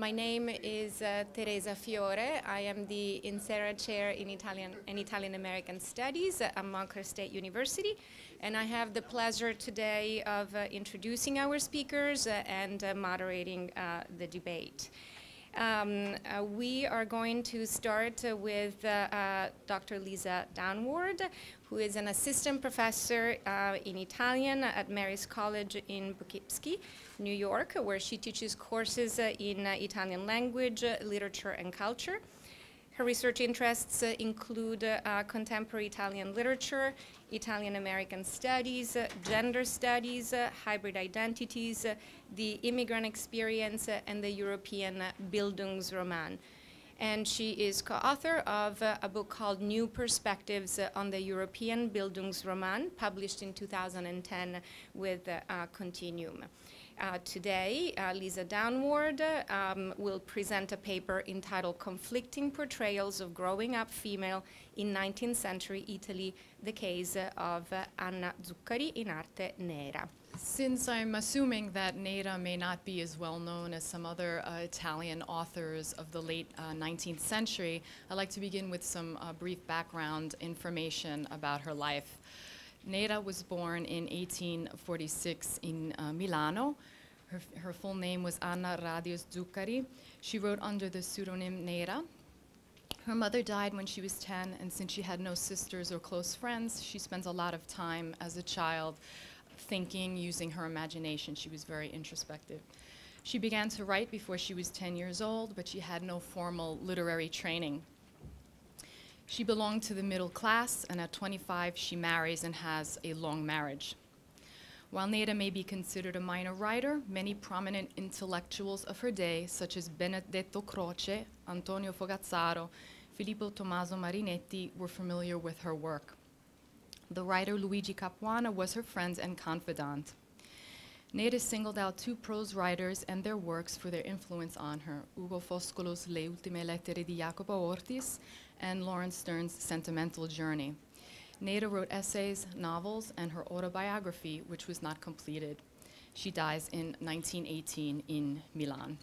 My name is Teresa Fiore. I am the Insera Chair in Italian and Italian American Studies at Montclair State University, and I have the pleasure today of introducing our speakers and moderating the debate. We are going to start with Dr. Lisa Downward, who is an assistant professor in Italian at Marist College in Poughkeepsie, New York, where she teaches courses in Italian language, literature, and culture. Her research interests include contemporary Italian literature, Italian American studies, gender studies, hybrid identities, the immigrant experience, and the European Bildungsroman. And she is co-author of a book called New Perspectives on the European Bildungsroman, published in 2010 with Continuum. Today, Lisa Downward will present a entitled entitled Conflicting Portrayals of Growing Up Female in 19th Century Italy, the case of Anna Zuccari in Arte, Neera. Since I'm assuming that Neera may not be as well known as some other Italian authors of the late 19th century, I'd like to begin with some brief background information about her life. Neera was born in 1846 in Milano. Her full name was Anna Radius Zuccari. She wrote under the pseudonym Neera. Her mother died when she was 10, and since she had no sisters or close friends, she spent a lot of time as a child thinking, using her imagination. She was very introspective. She began to write before she was 10 years old, but she had no formal literary training. She belonged to the middle class, and at 25, she marries and has a long marriage. While Neera may be considered a minor writer, many prominent intellectuals of her day, such as Benedetto Croce, Antonio Fogazzaro, Filippo Tommaso Marinetti, were familiar with her work. The writer Luigi Capuana was her friend and confidant. Neera singled out two prose writers and their works for their influence on her, Ugo Foscolo's Le Ultime Lettere di Jacopo Ortis and Lawrence Stern's Sentimental Journey. Neera wrote essays, novels, and her autobiography, which was not completed. She dies in 1918 in Milan.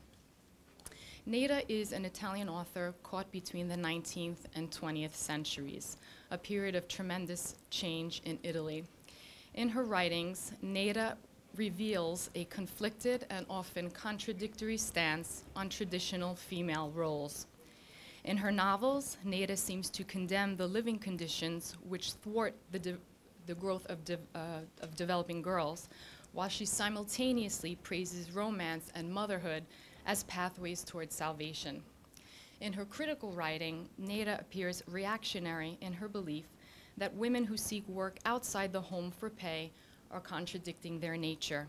Neera is an Italian author caught between the 19th and 20th centuries, a period of tremendous change in Italy. In her writings, Neera reveals a conflicted and often contradictory stance on traditional female roles. In her novels, Neera seems to condemn the living conditions which thwart the growth of developing girls, while she simultaneously praises romance and motherhood as pathways towards salvation. In her critical writing, Neera appears reactionary in her belief that women who seek work outside the home for pay are contradicting their nature.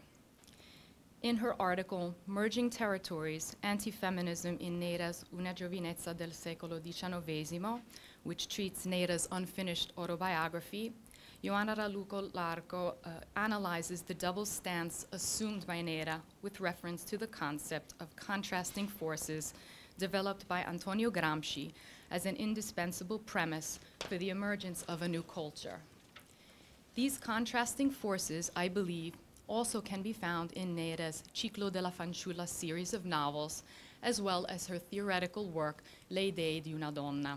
In her article, Merging Territories, Anti-Feminism in Neera's Una giovinezza del secolo XIX, which treats Neera's unfinished autobiography, Ioanna Raluca Larco analyzes the double stance assumed by Neera with reference to the concept of contrasting forces developed by Antonio Gramsci as an indispensable premise for the emergence of a new culture. These contrasting forces, I believe, also can be found in Neera's Ciclo della Fanciulla series of novels, as well as her theoretical work, Le idee di una donna.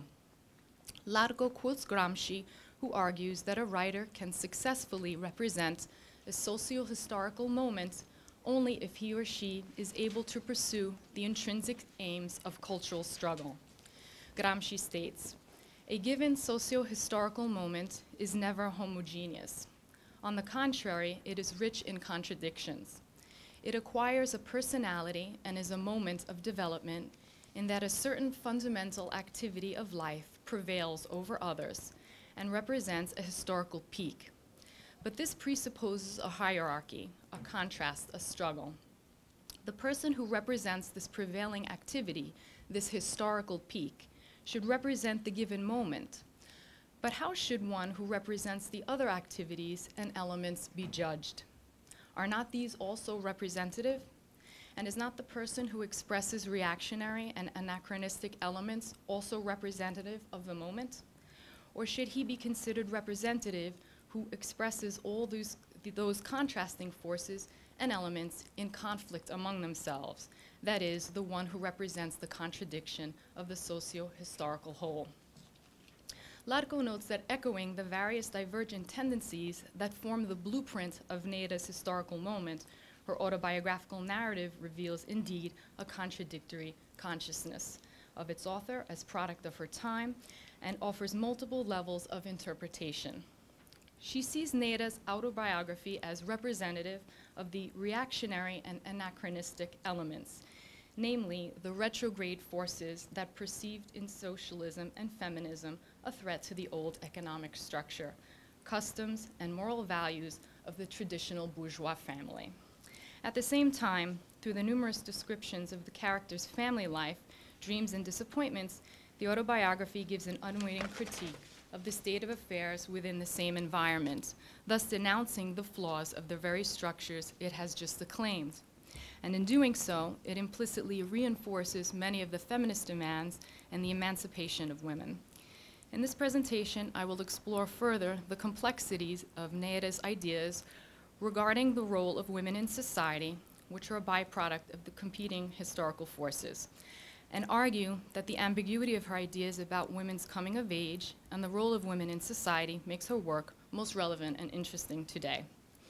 Largo quotes Gramsci, who argues that a writer can successfully represent a socio-historical moment only if he or she is able to pursue the intrinsic aims of cultural struggle. Gramsci states, "A given socio-historical moment is never homogeneous. On the contrary, it is rich in contradictions. It acquires a personality and is a moment of development in that a certain fundamental activity of life prevails over others and represents a historical peak. But this presupposes a hierarchy, a contrast, a struggle. The person who represents this prevailing activity, this historical peak, should represent the given moment. But how should one who represents the other activities and elements be judged? Are not these also representative? And is not the person who expresses reactionary and anachronistic elements also representative of the moment? Or should he be considered representative who expresses all those contrasting forces and elements in conflict among themselves. That is, the one who represents the contradiction of the socio-historical whole. Larco notes that echoing the various divergent tendencies that form the blueprint of Neera's historical moment, her autobiographical narrative reveals indeed a contradictory consciousness of its author as product of her time and offers multiple levels of interpretation. She sees Neera's autobiography as representative of the reactionary and anachronistic elements, namely the retrograde forces that perceived in socialism and feminism a threat to the old economic structure, customs, and moral values of the traditional bourgeois family. At the same time, through the numerous descriptions of the character's family life, dreams, and disappointments, the autobiography gives an unwavering critique of the state of affairs within the same environment, thus denouncing the flaws of the very structures it has just acclaimed. And in doing so, it implicitly reinforces many of the feminist demands and the emancipation of women. In this presentation, I will explore further the complexities of Neera's ideas regarding the role of women in society, which are a byproduct of the competing historical forces, and argue that the ambiguity of her ideas about women's coming of age and the role of women in society makes her work most relevant and interesting today.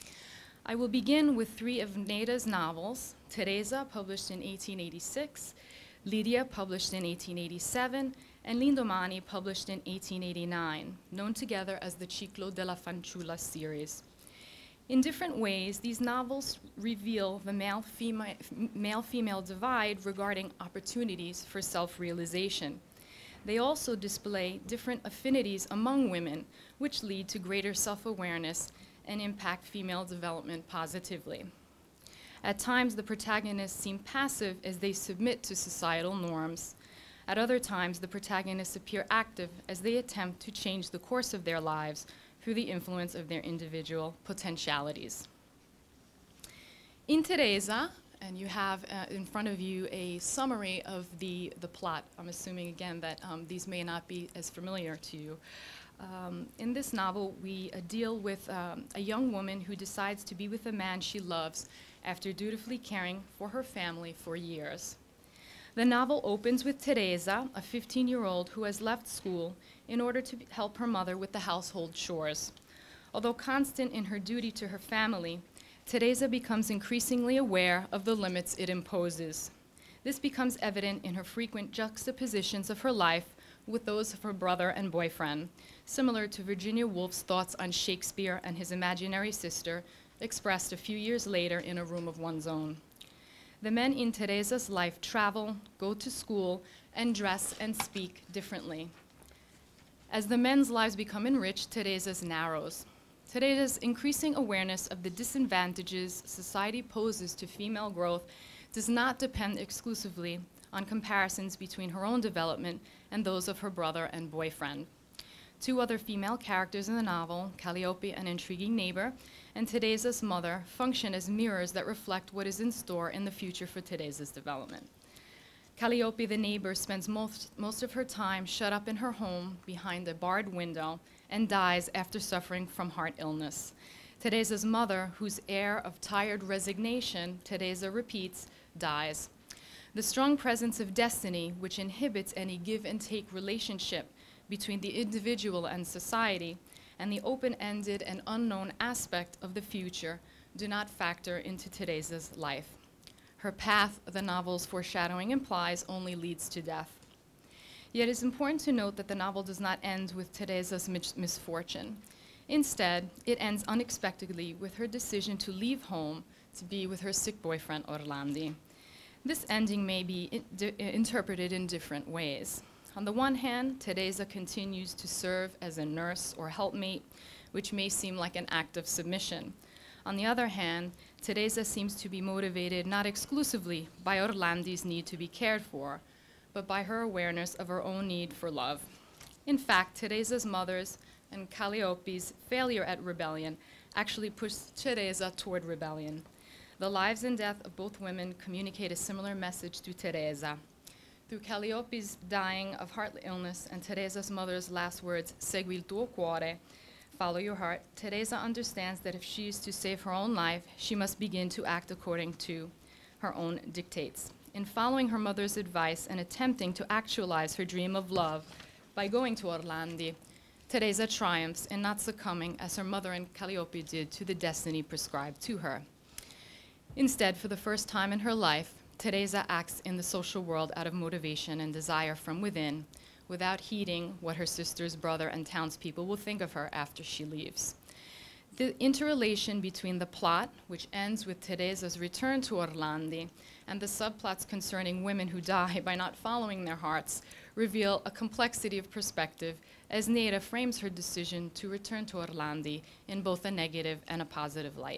I will begin with three of Neera's novels: Teresa, published in 1886, Lydia, published in 1887, and L'indomani, published in 1889, known together as the Ciclo della Fanciulla series. In different ways, these novels reveal the male-female divide regarding opportunities for self-realization. They also display different affinities among women, which lead to greater self-awareness and impact female development positively. At times, the protagonists seem passive as they submit to societal norms. At other times, the protagonists appear active as they attempt to change the course of their lives through the influence of their individual potentialities. In Teresa, and you have in front of you a summary of the plot. I'm assuming, again, that these may not be as familiar to you. In this novel, we deal with a young woman who decides to be with a man she loves after dutifully caring for her family for years. The novel opens with Teresa, a 15-year-old who has left school in order to help her mother with the household chores. Although constant in her duty to her family, Teresa becomes increasingly aware of the limits it imposes. This becomes evident in her frequent juxtapositions of her life with those of her brother and boyfriend, similar to Virginia Woolf's thoughts on Shakespeare and his imaginary sister, expressed a few years later in A Room of One's Own. The men in Teresa's life travel, go to school, and dress and speak differently. As the men's lives become enriched, Teresa's narrows. Teresa's increasing awareness of the disadvantages society poses to female growth does not depend exclusively on comparisons between her own development and those of her brother and boyfriend. Two other female characters in the novel, Calliope, an intriguing neighbor, and Teresa's mother, function as mirrors that reflect what is in store in the future for Teresa's development. Calliope, the neighbor, spends most of her time shut up in her home behind a barred window and dies after suffering from heart illness. Teresa's mother, whose air of tired resignation Teresa repeats, dies. The strong presence of destiny, which inhibits any give-and-take relationship between the individual and society, and the open-ended and unknown aspect of the future do not factor into Teresa's life. Her path, the novel's foreshadowing implies, only leads to death. Yet it is important to note that the novel does not end with Teresa's misfortune. Instead, it ends unexpectedly with her decision to leave home to be with her sick boyfriend, Orlandi. This ending may be interpreted in different ways. On the one hand, Teresa continues to serve as a nurse or helpmate, which may seem like an act of submission. On the other hand, Teresa seems to be motivated not exclusively by Orlandi's need to be cared for, but by her awareness of her own need for love. In fact, Teresa's mother's and Calliope's failure at rebellion actually pushed Teresa toward rebellion. The lives and death of both women communicate a similar message to Teresa. Through Calliope's dying of heart illness and Teresa's mother's last words, "Segui il tuo cuore," Follow Your Heart, Teresa understands that if she is to save her own life, she must begin to act according to her own dictates. In following her mother's advice and attempting to actualize her dream of love by going to Orlandi, Teresa triumphs in not succumbing, as her mother and Calliope did, to the destiny prescribed to her. Instead, for the first time in her life, Teresa acts in the social world out of motivation and desire from within, without heeding what her sisters, brother, and townspeople will think of her after she leaves. The interrelation between the plot, which ends with Teresa's return to Orlandi, and the subplots concerning women who die by not following their hearts, reveal a complexity of perspective as Neera frames her decision to return to Orlandi in both a negative and a positive light.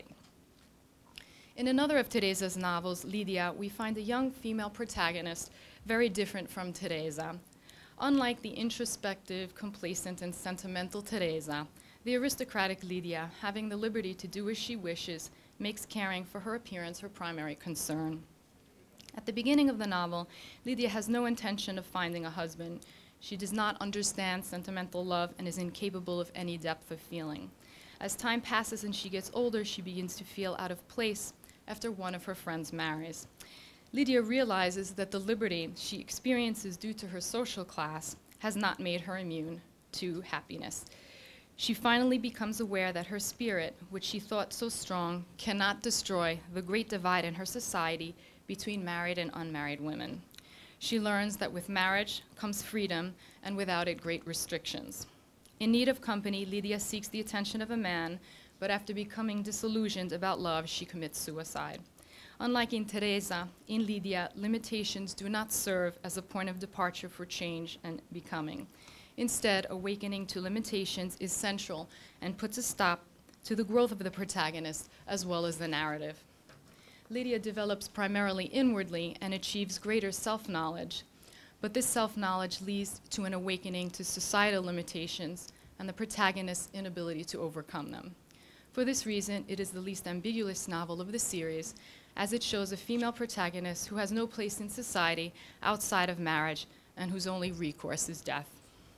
In another of Teresa's novels, Lidia, we find a young female protagonist very different from Teresa. Unlike the introspective, complacent, and sentimental Teresa, the aristocratic Lidia, having the liberty to do as she wishes, makes caring for her appearance her primary concern. At the beginning of the novel, Lidia has no intention of finding a husband. She does not understand sentimental love and is incapable of any depth of feeling. As time passes and she gets older, she begins to feel out of place after one of her friends marries. Lidia realizes that the liberty she experiences due to her social class has not made her immune to happiness. She finally becomes aware that her spirit, which she thought so strong, cannot destroy the great divide in her society between married and unmarried women. She learns that with marriage comes freedom, and without it, great restrictions. In need of company, Lidia seeks the attention of a man, but after becoming disillusioned about love, she commits suicide. Unlike in Teresa, in Lidia, limitations do not serve as a point of departure for change and becoming. Instead, awakening to limitations is central and puts a stop to the growth of the protagonist as well as the narrative. Lidia develops primarily inwardly and achieves greater self-knowledge, but this self-knowledge leads to an awakening to societal limitations and the protagonist's inability to overcome them. For this reason, it is the least ambiguous novel of the series, as it shows a female protagonist who has no place in society outside of marriage and whose only recourse is death.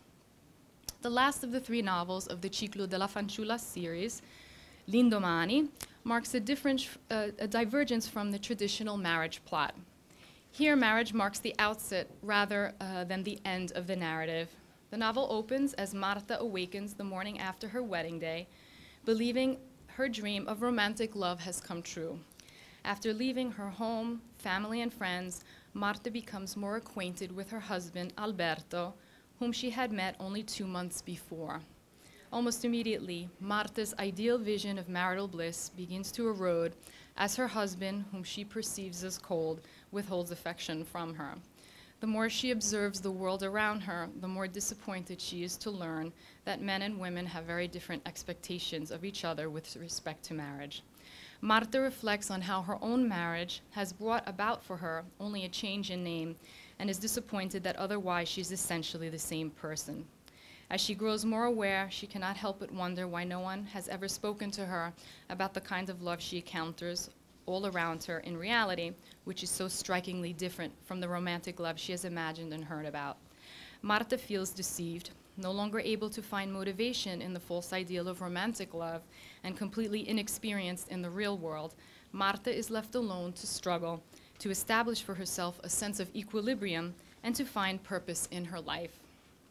The last of the three novels of the Ciclo della Fanciulla series, L'Indomani, marks a divergence from the traditional marriage plot. Here, marriage marks the outset rather than the end of the narrative. The novel opens as Marta awakens the morning after her wedding day, believing her dream of romantic love has come true. After leaving her home, family, and friends, Marta becomes more acquainted with her husband, Alberto, whom she had met only 2 months before. Almost immediately, Marta's ideal vision of marital bliss begins to erode as her husband, whom she perceives as cold, withholds affection from her. The more she observes the world around her, the more disappointed she is to learn that men and women have very different expectations of each other with respect to marriage. Marta reflects on how her own marriage has brought about for her only a change in name, and is disappointed that otherwise she's essentially the same person. As she grows more aware, she cannot help but wonder why no one has ever spoken to her about the kind of love she encounters all around her in reality, which is so strikingly different from the romantic love she has imagined and heard about. Marta feels deceived, no longer able to find motivation in the false ideal of romantic love, and completely inexperienced in the real world. Marta is left alone to struggle, to establish for herself a sense of equilibrium, and to find purpose in her life.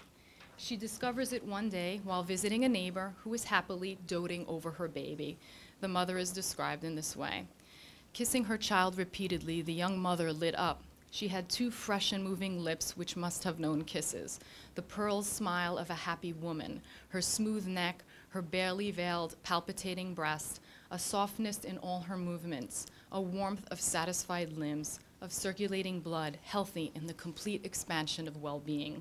She discovers it one day while visiting a neighbor who is happily doting over her baby. The mother is described in this way. Kissing her child repeatedly, the young mother lit up. She had 2 fresh and moving lips which must have known kisses. The pearl smile of a happy woman, her smooth neck, her barely veiled, palpitating breast, a softness in all her movements, a warmth of satisfied limbs, of circulating blood, healthy in the complete expansion of well-being.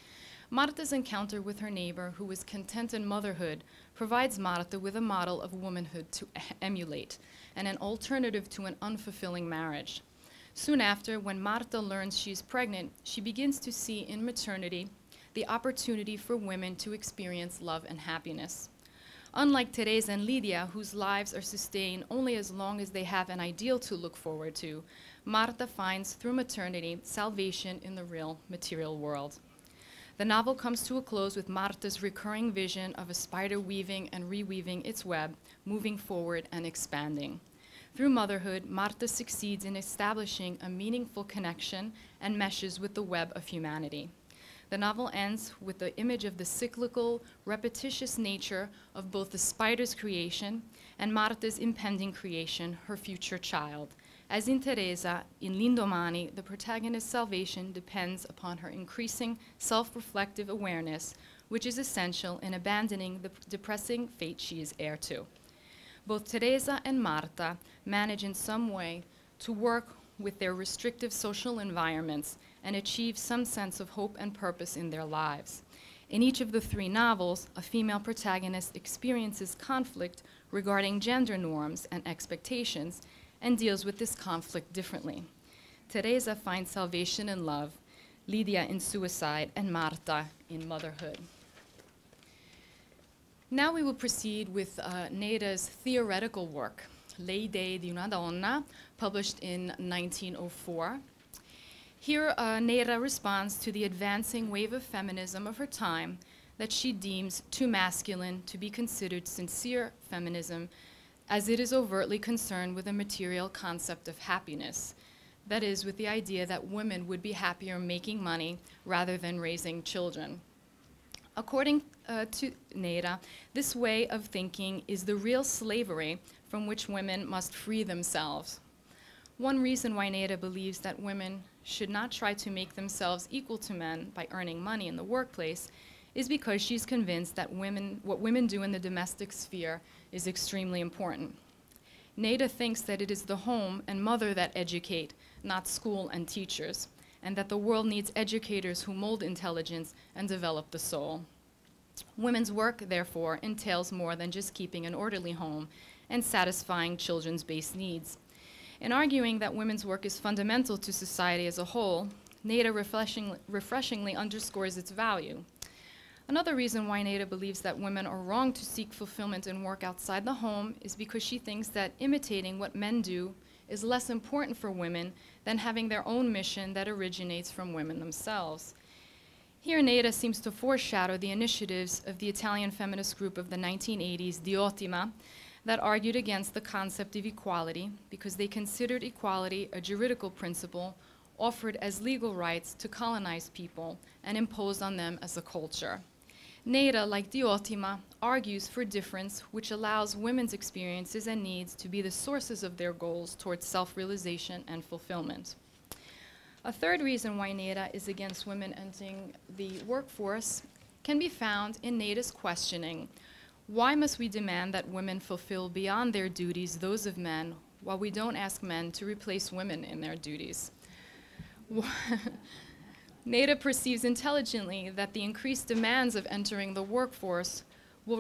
Marta's encounter with her neighbor, who is content in motherhood, provides Marta with a model of womanhood to emulate, and an alternative to an unfulfilling marriage. Soon after, when Marta learns she's pregnant, she begins to see in maternity the opportunity for women to experience love and happiness. Unlike Teresa and Lidia, whose lives are sustained only as long as they have an ideal to look forward to, Marta finds through maternity salvation in the real material world. The novel comes to a close with Marta's recurring vision of a spider weaving and reweaving its web, moving forward and expanding. Through motherhood, Marta succeeds in establishing a meaningful connection and meshes with the web of humanity. The novel ends with the image of the cyclical, repetitious nature of both the spider's creation and Marta's impending creation, her future child. As in Teresa, in L'indomani, the protagonist's salvation depends upon her increasing self-reflective awareness, which is essential in abandoning the depressing fate she is heir to. Both Teresa and Marta manage in some way to work with their restrictive social environments and achieve some sense of hope and purpose in their lives. In each of the three novels, a female protagonist experiences conflict regarding gender norms and expectations and deals with this conflict differently. Teresa finds salvation in love, Lidia in suicide, and Marta in motherhood. Now we will proceed with Neera's theoretical work, Le idee di una donna, published in 1904. Here, Neera responds to the advancing wave of feminism of her time that she deems too masculine to be considered sincere feminism, as it is overtly concerned with a material concept of happiness. That is, with the idea that women would be happier making money rather than raising children. According to Neera, this way of thinking is the real slavery from which women must free themselves. One reason why Neera believes that women should not try to make themselves equal to men by earning money in the workplace is because she's convinced that what women do in the domestic sphere is extremely important. Neera thinks that it is the home and mother that educate, not school and teachers, and that the world needs educators who mold intelligence and develop the soul. Women's work, therefore, entails more than just keeping an orderly home and satisfying children's base needs. In arguing that women's work is fundamental to society as a whole, Neera refreshingly underscores its value. Another reason why Neera believes that women are wrong to seek fulfillment in work outside the home is because she thinks that imitating what men do is less important for women than having their own mission that originates from women themselves. Here, Neera seems to foreshadow the initiatives of the Italian feminist group of the 1980s, Di Ottima, that argued against the concept of equality because they considered equality a juridical principle offered as legal rights to colonize people and imposed on them as a culture. Neera, like Di Ottima, argues for difference, which allows women's experiences and needs to be the sources of their goals towards self-realization and fulfillment. A third reason why Neera is against women entering the workforce can be found in Neera's questioning: why must we demand that women fulfill beyond their duties those of men, while we don't ask men to replace women in their duties? Neera perceives intelligently that the increased demands of entering the workforce will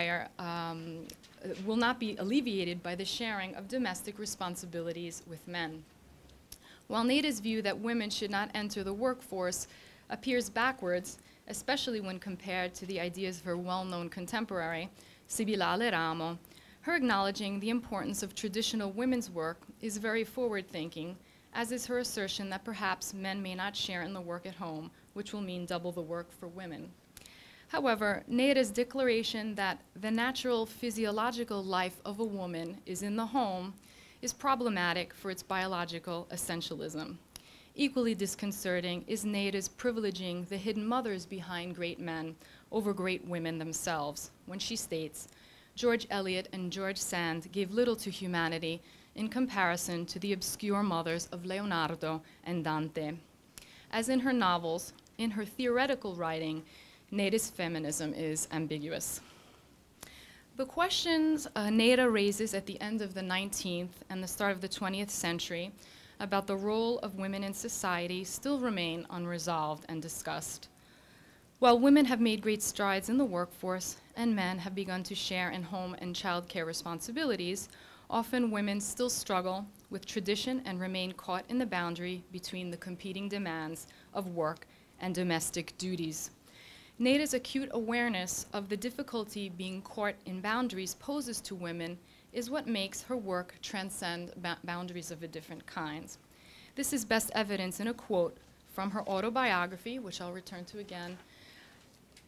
not be alleviated by the sharing of domestic responsibilities with men. While Neera's view that women should not enter the workforce appears backwards, especially when compared to the ideas of her well-known contemporary, Sibilla Aleramo, her acknowledging the importance of traditional women's work is very forward-thinking, as is her assertion that perhaps men may not share in the work at home, which will mean double the work for women. However, Neera's declaration that the natural physiological life of a woman is in the home is problematic for its biological essentialism. Equally disconcerting is Neera's privileging the hidden mothers behind great men over great women themselves, when she states, George Eliot and George Sand gave little to humanity in comparison to the obscure mothers of Leonardo and Dante. As in her novels, in her theoretical writing, Neera's feminism is ambiguous. The questions Neera raises at the end of the 19th and the start of the 20th century about the role of women in society still remain unresolved and discussed. While women have made great strides in the workforce and men have begun to share in home and child care responsibilities, often women still struggle with tradition and remain caught in the boundary between the competing demands of work and domestic duties. Neera's acute awareness of the difficulty being caught in boundaries poses to women is what makes her work transcend boundaries of a different kind. This is best evidenced in a quote from her autobiography, which I'll return to again,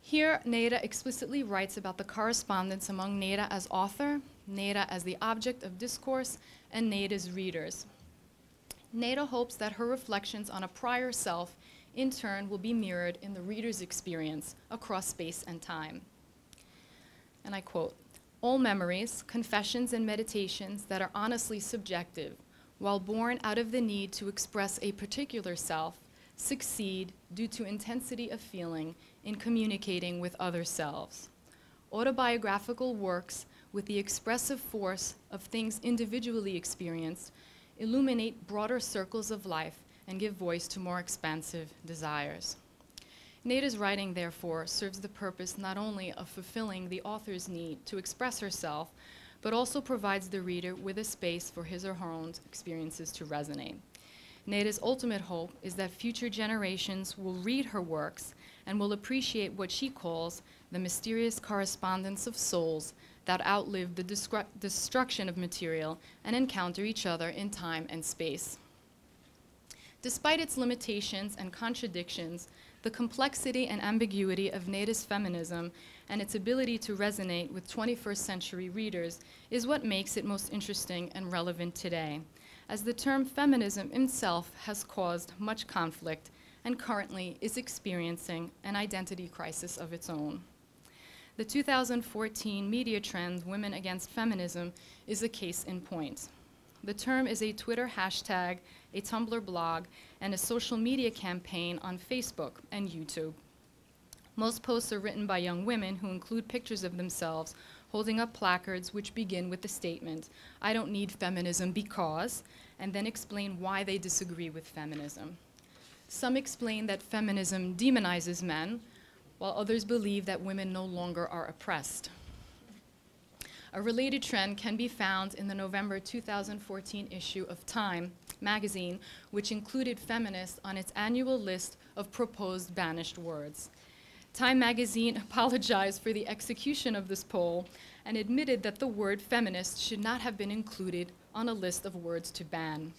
Here, Neera explicitly writes about the correspondence among Neera as author, Neera as the object of discourse, and Neera's readers. Neera hopes that her reflections on a prior self, in turn, will be mirrored in the reader's experience across space and time. And I quote, "All memories, confessions, and meditations that are honestly subjective, while born out of the need to express a particular self, succeed due to intensity of feeling in communicating with other selves. Autobiographical works with the expressive force of things individually experienced illuminate broader circles of life and give voice to more expansive desires." Neera's writing, therefore, serves the purpose not only of fulfilling the author's need to express herself, but also provides the reader with a space for his or her own experiences to resonate. Neera's ultimate hope is that future generations will read her works and will appreciate what she calls the mysterious correspondence of souls that outlive the destruction of material and encounter each other in time and space. Despite its limitations and contradictions, the complexity and ambiguity of Neera's feminism and its ability to resonate with 21st century readers is what makes it most interesting and relevant today, as the term feminism itself has caused much conflict and currently is experiencing an identity crisis of its own. The 2014 media trend, Women Against Feminism, is a case in point. The term is a Twitter hashtag, a Tumblr blog, and a social media campaign on Facebook and YouTube. Most posts are written by young women who include pictures of themselves holding up placards which begin with the statement, "I don't need feminism because," and then explain why they disagree with feminism. Some explain that feminism demonizes men, while others believe that women no longer are oppressed. A related trend can be found in the November 2014 issue of Time magazine, which included feminists on its annual list of proposed banished words. Time magazine apologized for the execution of this poll and admitted that the word feminist should not have been included on a list of words to ban.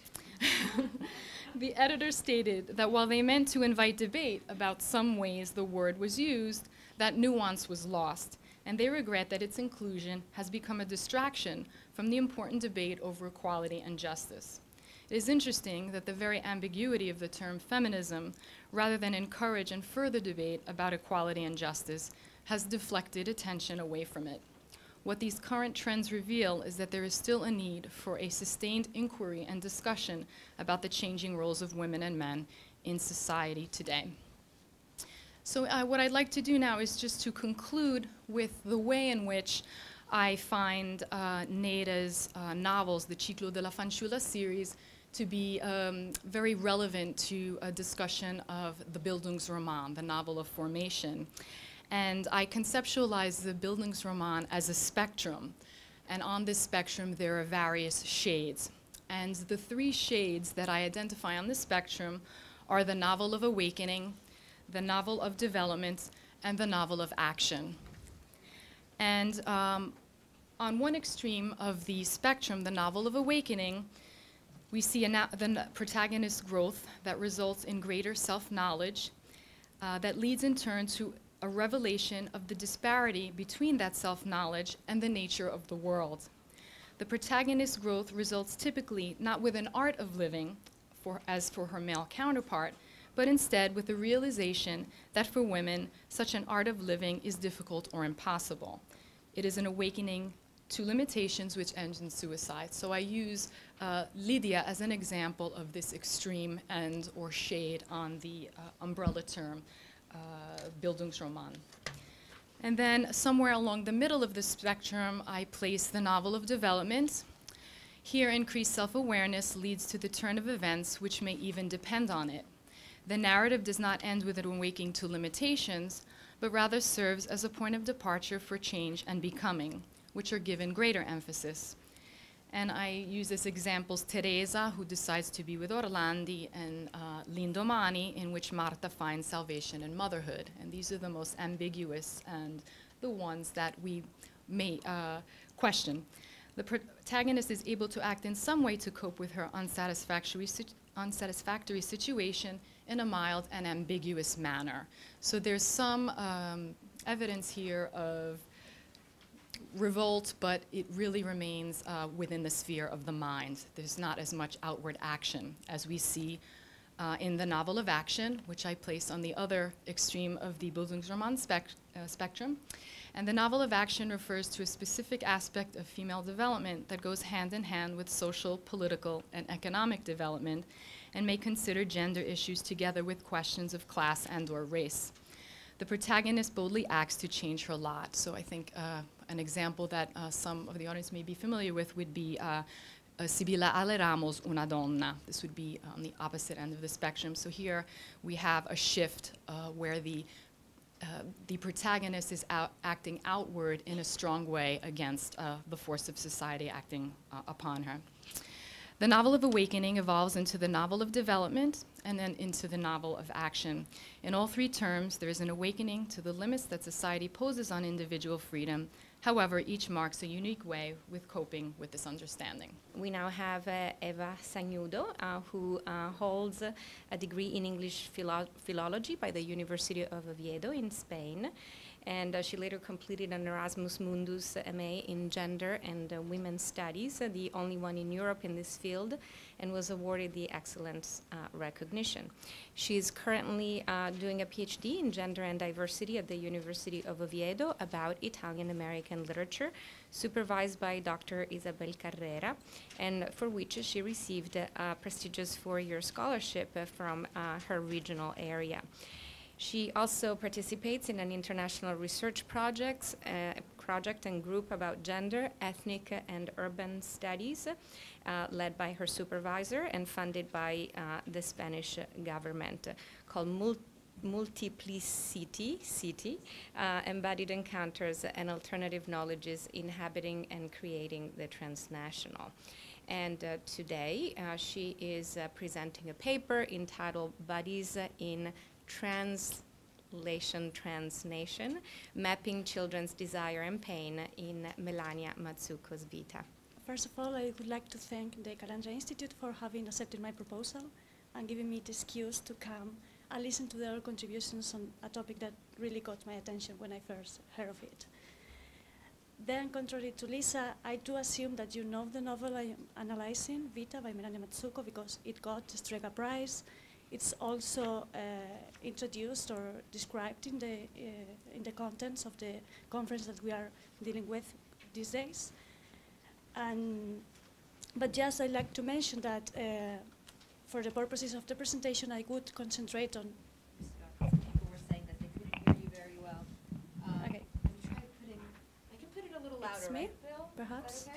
The editor stated that while they meant to invite debate about some ways the word was used, that nuance was lost, and they regret that its inclusion has become a distraction from the important debate over equality and justice. It is interesting that the very ambiguity of the term feminism, rather than encourage and further debate about equality and justice, has deflected attention away from it. What these current trends reveal is that there is still a need for a sustained inquiry and discussion about the changing roles of women and men in society today. So what I'd like to do now is just to conclude with the way in which I find Neera's novels, the Ciclo della Fanciulla series, to be very relevant to a discussion of the Bildungsroman, the novel of formation. And I conceptualize the Bildungsroman as a spectrum. And on this spectrum, there are various shades. And the three shades that I identify on the spectrum are the novel of awakening, the novel of development, and the novel of action. And on one extreme of the spectrum, the novel of awakening, we see the protagonist's growth that results in greater self-knowledge that leads in turn to a revelation of the disparity between that self-knowledge and the nature of the world. The protagonist's growth results typically not with an art of living, as for her male counterpart, but instead with the realization that for women, such an art of living is difficult or impossible. It is an awakening to limitations which ends in suicide. So I use Lydia as an example of this extreme end or shade on the umbrella term, Bildungsroman. And then somewhere along the middle of the spectrum, I place the novel of development. Here, increased self-awareness leads to the turn of events which may even depend on it. The narrative does not end with an awakening to limitations, but rather serves as a point of departure for change and becoming, which are given greater emphasis. And I use as examples Teresa, who decides to be with Orlandi, and L'indomani, in which Marta finds salvation in motherhood. And these are the most ambiguous and the ones that we may question. The protagonist is able to act in some way to cope with her unsatisfactory situation in a mild and ambiguous manner. So there's some evidence here of revolt, but it really remains within the sphere of the mind. There's not as much outward action as we see in the novel of action, which I place on the other extreme of the Bildungsroman spectrum. And the novel of action refers to a specific aspect of female development that goes hand in hand with social, political, and economic development, and may consider gender issues together with questions of class and/or race. The protagonist boldly acts to change her lot. So I think an example that some of the audience may be familiar with would be Sibilla alle Ramos, una donna. This would be on the opposite end of the spectrum. So here we have a shift where the protagonist is acting outward in a strong way against the force of society acting upon her. The novel of awakening evolves into the novel of development and then into the novel of action. In all three terms, there is an awakening to the limits that society poses on individual freedom. However, each marks a unique way with coping with this understanding. We now have Eva Sañudo, who holds a degree in English philology by the University of Oviedo in Spain. And she later completed an Erasmus Mundus MA in Gender and Women's Studies, the only one in Europe in this field, and was awarded the Excellence recognition. She is currently doing a PhD in Gender and Diversity at the University of Oviedo about Italian-American literature, supervised by Dr. Isabel Carrera, and for which she received a prestigious four-year scholarship from her regional area. She also participates in an international research project and group about gender, ethnic, and urban studies, led by her supervisor and funded by the Spanish government, called Multiplicity, Embodied Encounters and Alternative Knowledges Inhabiting and Creating the Transnational. And today she is presenting a paper entitled Bodies in Transnation, Mapping Children's Desire and Pain in Melania Mazzucco's Vita. First of all, I would like to thank the Calandra Institute for having accepted my proposal and giving me the excuse to come and listen to their contributions on a topic that really got my attention when I first heard of it. Then, contrary to Lisa, I do assume that you know the novel I am analyzing, Vita by Melania Mazzucco, because it got the Strega Prize. It's also introduced or described in the contents of the conference that we are dealing with these days. But just I'd like to mention that for the purposes of the presentation, I would concentrate on. People were saying that they couldn't hear you very well. Okay. I can put it a little louder, It's me, right, Bill? perhaps. Is that okay?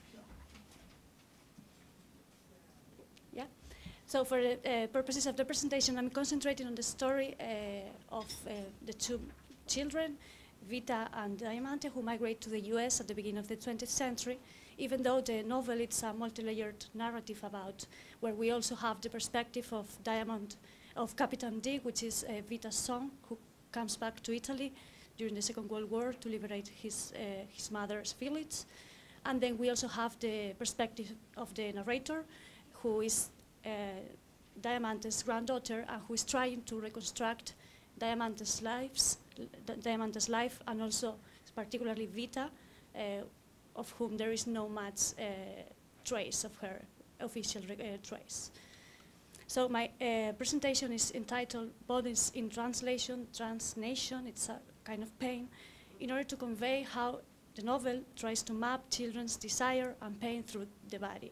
Yeah. So for the purposes of the presentation, I'm concentrating on the story of the two children, Vita and Diamante, who migrate to the US at the beginning of the 20th century, even though the novel is a multi-layered narrative about where we also have the perspective of Capitan D, which is Vita's son, who comes back to Italy during the Second World War to liberate his mother's village. And then we also have the perspective of the narrator, who is Diamante's granddaughter and who is trying to reconstruct Diamante's life, and also particularly Vita, of whom there is no much trace of her official trace. So my presentation is entitled Bodies in Transnation. It's a kind of pain, in order to convey how the novel tries to map children's desire and pain through the body.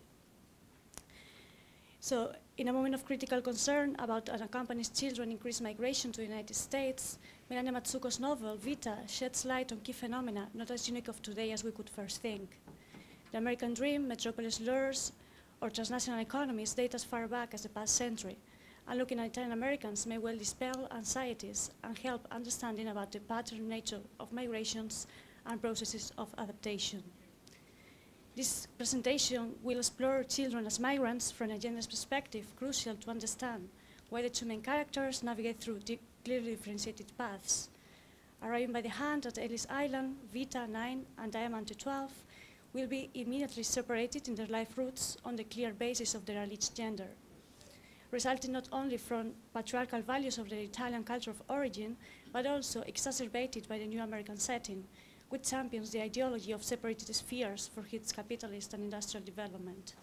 So in a moment of critical concern about unaccompanied children's increased migration to the United States, Melania Mazzucco's novel, Vita, sheds light on key phenomena not as unique of today as we could first think. The American dream, metropolis lures, or transnational economies date as far back as the past century, and looking at Italian Americans may well dispel anxieties and help understanding about the pattern nature of migrations and processes of adaptation. This presentation will explore children as migrants from a gender perspective, crucial to understand why the two main characters navigate through clearly differentiated paths. Arriving by the hand at Ellis Island, Vita, 9, and Diamante, 12, will be immediately separated in their life routes on the clear basis of their alleged gender, resulting not only from patriarchal values of their Italian culture of origin, but also exacerbated by the new American setting, which champions the ideology of separated spheres for its capitalist and industrial development.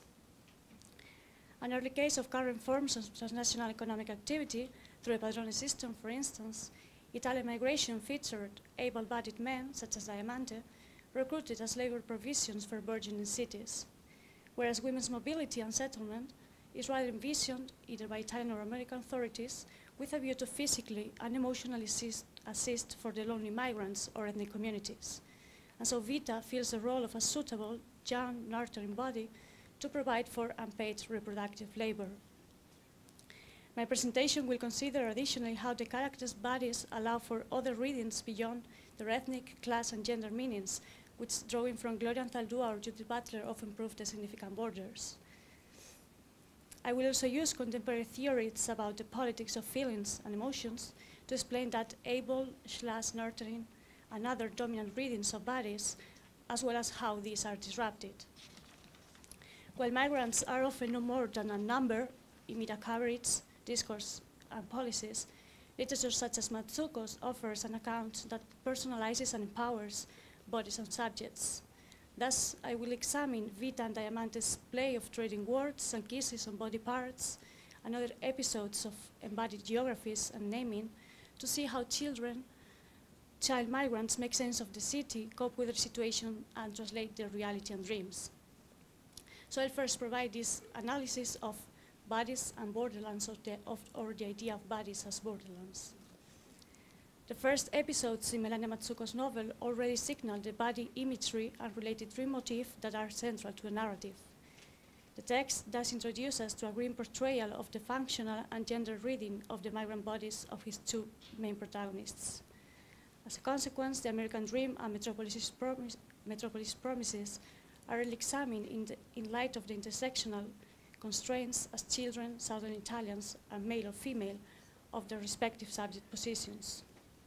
An early case of current forms of transnational economic activity through a padrone system, for instance, Italian migration featured able-bodied men, such as Diamante, recruited as labor provisions for burgeoning cities, whereas women's mobility and settlement is rather envisioned either by Italian or American authorities with a view to physically and emotionally assist for the lonely migrants or ethnic communities. And so Vita fills the role of a suitable, young, nurturing body to provide for unpaid reproductive labor. My presentation will consider additionally how the characters' bodies allow for other readings beyond their ethnic, class, and gender meanings, which, drawing from Gloria Anzaldúa or Judith Butler, often prove the significant borders. I will also use contemporary theories about the politics of feelings and emotions to explain that able/nurturing and other dominant readings of bodies, as well as how these are disrupted. While migrants are often no more than a number in media coverage, discourse, and policies, literature such as Mazzucco's offers an account that personalizes and empowers bodies and subjects. Thus, I will examine Vita and Diamante's play of trading words and kisses on body parts, and other episodes of embodied geographies and naming, to see how child migrants make sense of the city, cope with their situation, and translate their reality and dreams. So I'll first provide this analysis of bodies and borderlands, or the idea of bodies as borderlands. The first episodes in Melania Mazzucco's novel already signal the body imagery and related dream motif that are central to the narrative. The text thus introduces us to a grim portrayal of the functional and gender reading of the migrant bodies of his two main protagonists. As a consequence, the American dream and Metropolis promises are examined in light of the intersectional constraints as children, Southern Italians, and male or female, of their respective subject positions.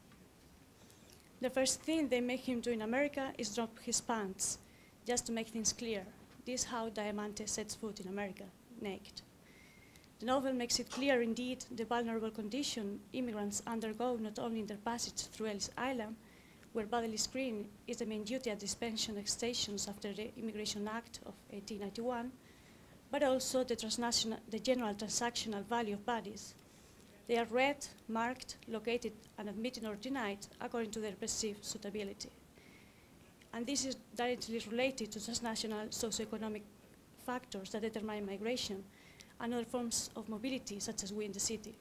The first thing they make him do in America is drop his pants, just to make things clear. This is how Diamante sets foot in America, naked. The novel makes it clear, indeed, the vulnerable condition immigrants undergo not only in their passage through Ellis Island, where bodily screening is the main duty at these pension stations after the Immigration Act of 1891, but also the general transactional value of bodies. They are read, marked, located, and admitted or denied according to their perceived suitability. And this is directly related to transnational socioeconomic factors that determine migration and other forms of mobility, such as we in the city.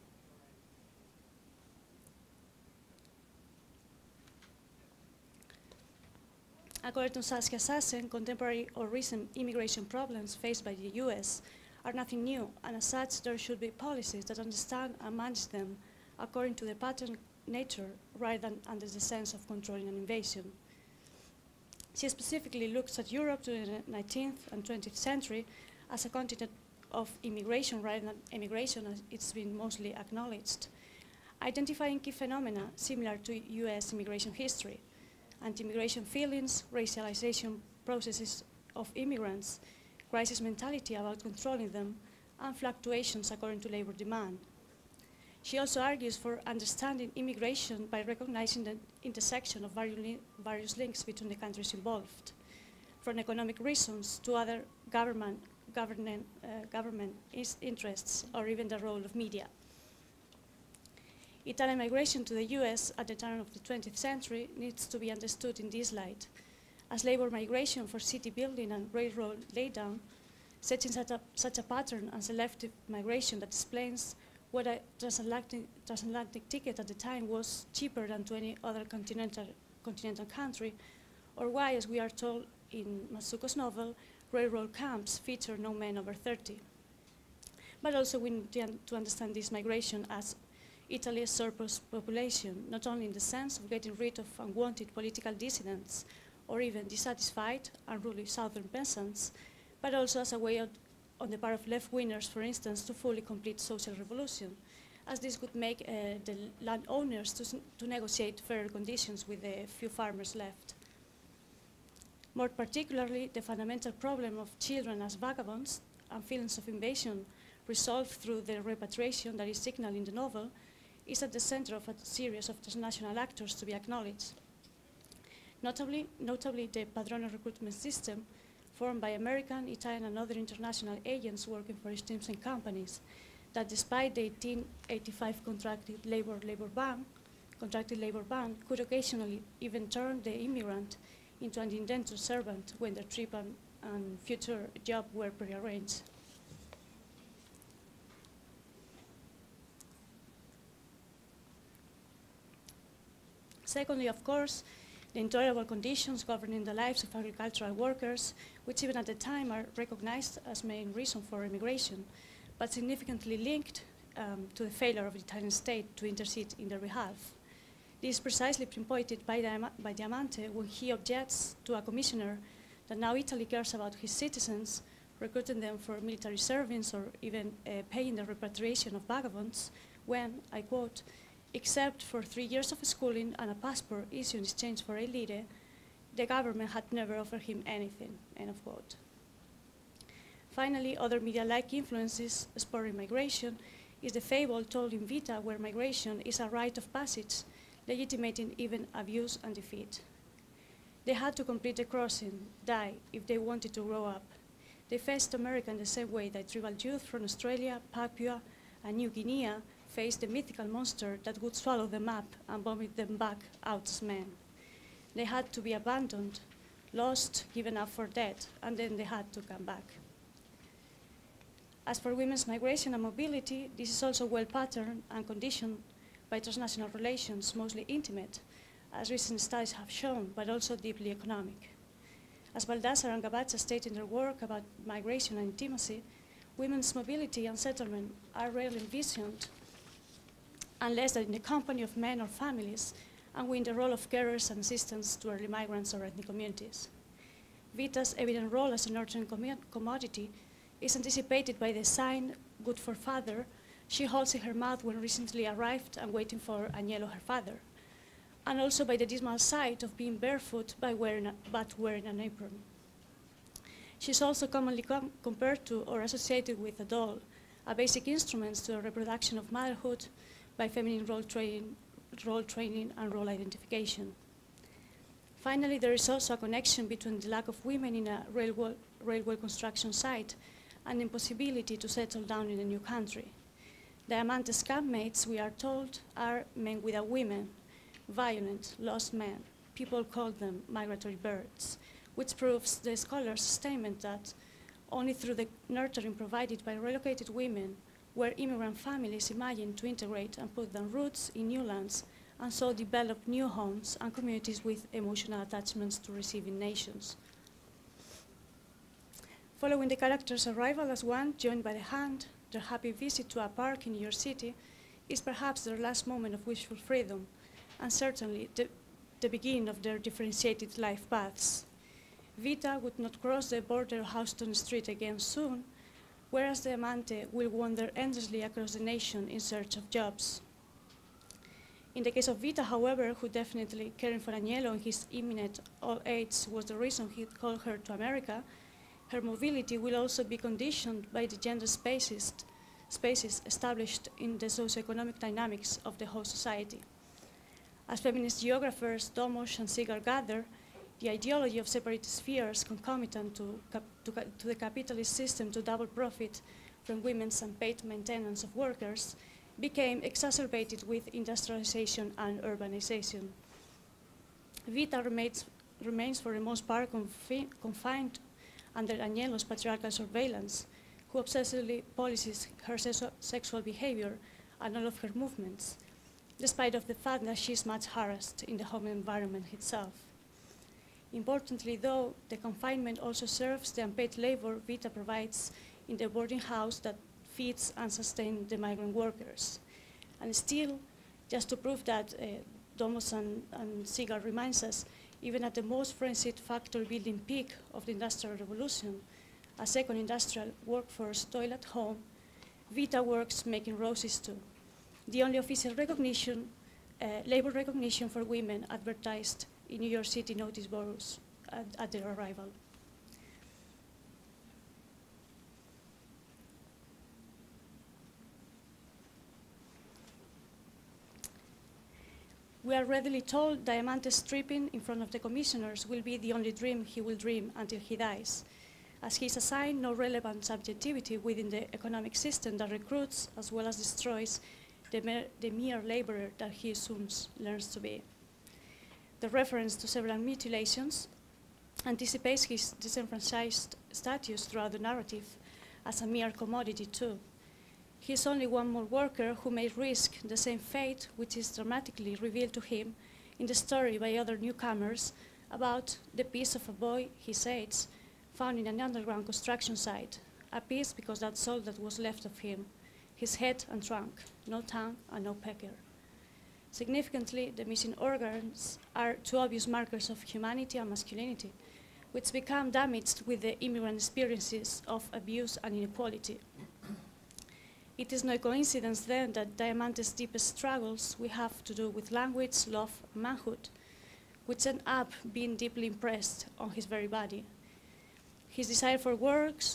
According to Saskia Sassen, contemporary or recent immigration problems faced by the US are nothing new, and as such, there should be policies that understand and manage them according to their pattern nature, rather than under the sense of controlling an invasion. She specifically looks at Europe during the 19th and 20th century as a continent of immigration rather than emigration, as it's been mostly acknowledged, identifying key phenomena similar to US immigration history: anti-immigration feelings, racialization processes of immigrants, crisis mentality about controlling them, and fluctuations according to labor demand. She also argues for understanding immigration by recognizing the intersection of various links between the countries involved, from economic reasons to other government interests, or even the role of media. Italian migration to the US at the turn of the 20th century needs to be understood in this light, as labor migration for city building and railroad laydown sets in such a pattern and selective migration that explains what a transatlantic ticket at the time was cheaper than to any other continental country, or why, as we are told in Mazzucco's novel, railroad camps feature no men over 30. But also we need to understand this migration as Italy's surplus population, not only in the sense of getting rid of unwanted political dissidents or even dissatisfied, unruly southern peasants, but also as a way on the part of left-wingers, for instance, to fully complete social revolution, as this would make the landowners to negotiate fairer conditions with the few farmers left. More particularly, the fundamental problem of children as vagabonds and feelings of invasion resolved through the repatriation that is signaled in the novel is at the center of a series of transnational actors to be acknowledged. Notably the Padrone recruitment system, formed by American, Italian, and other international agents working for teams and companies, that despite the 1885 contracted labor ban, could occasionally even turn the immigrant into an indentured servant when their trip and future job were prearranged. Secondly, of course, the intolerable conditions governing the lives of agricultural workers, which even at the time are recognized as main reason for immigration, but significantly linked to the failure of the Italian state to intercede in their behalf. This is precisely pinpointed by Diamante when he objects to a commissioner that now Italy cares about his citizens, recruiting them for military service or even paying the repatriation of vagabonds, when, I quote, "Except for 3 years of schooling and a passport issued in exchange for a lire, the government had never offered him anything," end of quote. Finally, other media-like influences spurring migration is the fable told in Vita, where migration is a rite of passage, legitimating even abuse and defeat. They had to complete the crossing, die, if they wanted to grow up. They faced America in the same way that tribal youth from Australia, Papua, and New Guinea faced the mythical monster that would swallow them up and vomit them back out as men. They had to be abandoned, lost, given up for dead, and then they had to come back. As for women's migration and mobility, this is also well patterned and conditioned by transnational relations, mostly intimate, as recent studies have shown, but also deeply economic. As Baldassar and Gabaccia state in their work about migration and intimacy, women's mobility and settlement are rarely envisioned unless they're in the company of men or families and win the role of carers and assistants to early migrants or ethnic communities. Vita's evident role as a nurturing commodity is anticipated by the sign, "good for father," she holds in her mouth when recently arrived and waiting for Agnello, her father, and also by the dismal sight of being barefoot but wearing an apron. She's also commonly compared to or associated with a doll, a basic instrument to the reproduction of motherhood by feminine role training and role identification. Finally, there is also a connection between the lack of women in a railway construction site and the impossibility to settle down in a new country. Diamante's campmates, we are told, are men without women, violent, lost men. People call them migratory birds, which proves the scholar's statement that only through the nurturing provided by relocated women were immigrant families imagined to integrate and put down roots in new lands and so develop new homes and communities with emotional attachments to receiving nations. Following the character's arrival as one joined by the hand, their happy visit to a park in New York City is perhaps their last moment of wishful freedom, and certainly the beginning of their differentiated life paths. Vita would not cross the border of Houston Street again soon, whereas Diamante will wander endlessly across the nation in search of jobs. In the case of Vita, however, who definitely caring for Agnello in his imminent old age was the reason he called her to America, her mobility will also be conditioned by the gender spaces established in the socioeconomic dynamics of the whole society. As feminist geographers Domosh and Seeger gather, the ideology of separate spheres concomitant to the capitalist system to double profit from women's unpaid maintenance of workers became exacerbated with industrialization and urbanization. Vita remains for the most part confined under Agnello's patriarchal surveillance, who obsessively policies her sexual behavior and all of her movements, despite of the fact that she is much harassed in the home environment itself. Importantly, though, the confinement also serves the unpaid labor Vita provides in the boarding house that feeds and sustains the migrant workers. And still, just to prove that Domus and Seeger reminds us, even at the most frenzied factory-building peak of the Industrial Revolution, a second industrial workforce toil at home, Vita works making roses too, the only official recognition, labor recognition for women advertised in New York City notice boards at their arrival. We are readily told Diamante's stripping in front of the commissioners will be the only dream he will dream until he dies, as he is assigned no relevant subjectivity within the economic system that recruits as well as destroys the mere laborer that he assumes learns to be. The reference to several mutilations anticipates his disenfranchised status throughout the narrative as a mere commodity too. He is only one more worker who may risk the same fate which is dramatically revealed to him in the story by other newcomers about the piece of a boy he says found in an underground construction site, a piece because that's all that was left of him, his head and trunk, no tongue and no pecker. Significantly, the missing organs are two obvious markers of humanity and masculinity, which become damaged with the immigrant experiences of abuse and inequality. It is no coincidence then that Diamante's deepest struggles will have to do with language, love, and manhood, which end up being deeply impressed on his very body. His desire for words,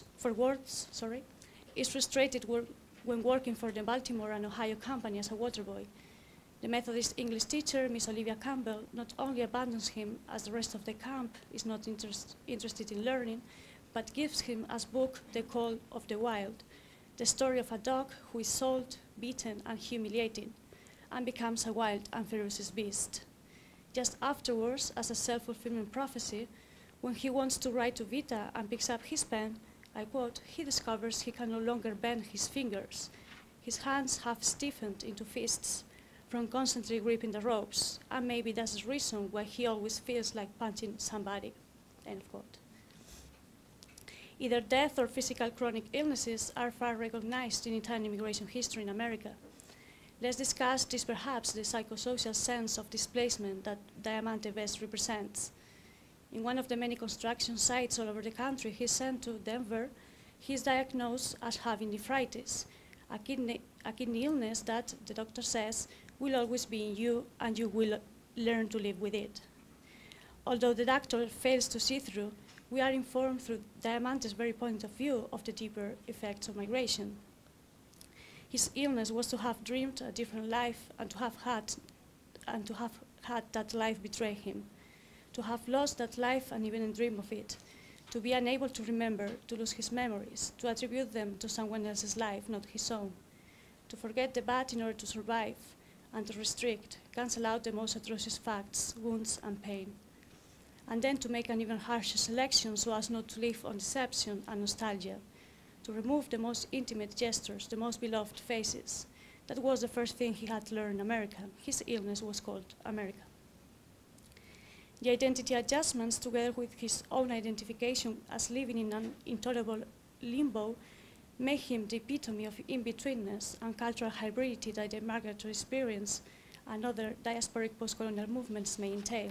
is frustrated when working for the Baltimore and Ohio Company as a water boy. The Methodist English teacher, Miss Olivia Campbell, not only abandons him as the rest of the camp is not interested in learning, but gives him as book The Call of the Wild, the story of a dog who is sold, beaten, and humiliated, and becomes a wild and ferocious beast. Just afterwards, as a self-fulfilling prophecy, when he wants to write to Vita and picks up his pen, I quote, he discovers he can no longer bend his fingers. His hands have stiffened into fists from constantly gripping the ropes, and maybe that's the reason why he always feels like punching somebody, end quote. Either death or physical chronic illnesses are far recognized in Italian immigration history in America. Let's discuss this perhaps the psychosocial sense of displacement that Diamante best represents. In one of the many construction sites all over the country he's sent to Denver, he is diagnosed as having nephritis, a kidney illness that, the doctor says, will always be in you and you will learn to live with it. Although the doctor fails to see through, we are informed through Diamante's very point of view of the deeper effects of migration. His illness was to have dreamed a different life and to have had that life betray him, to have lost that life and even dream of it, to be unable to remember, to lose his memories, to attribute them to someone else's life, not his own, to forget the bad in order to survive, and to restrict, cancel out the most atrocious facts, wounds, and pain, and then to make an even harsher selection so as not to live on deception and nostalgia, to remove the most intimate gestures, the most beloved faces. That was the first thing he had to learn in America. His illness was called America. The identity adjustments, together with his own identification as living in an intolerable limbo, make him the epitome of in-betweenness and cultural hybridity that the migratory experience and other diasporic post-colonial movements may entail.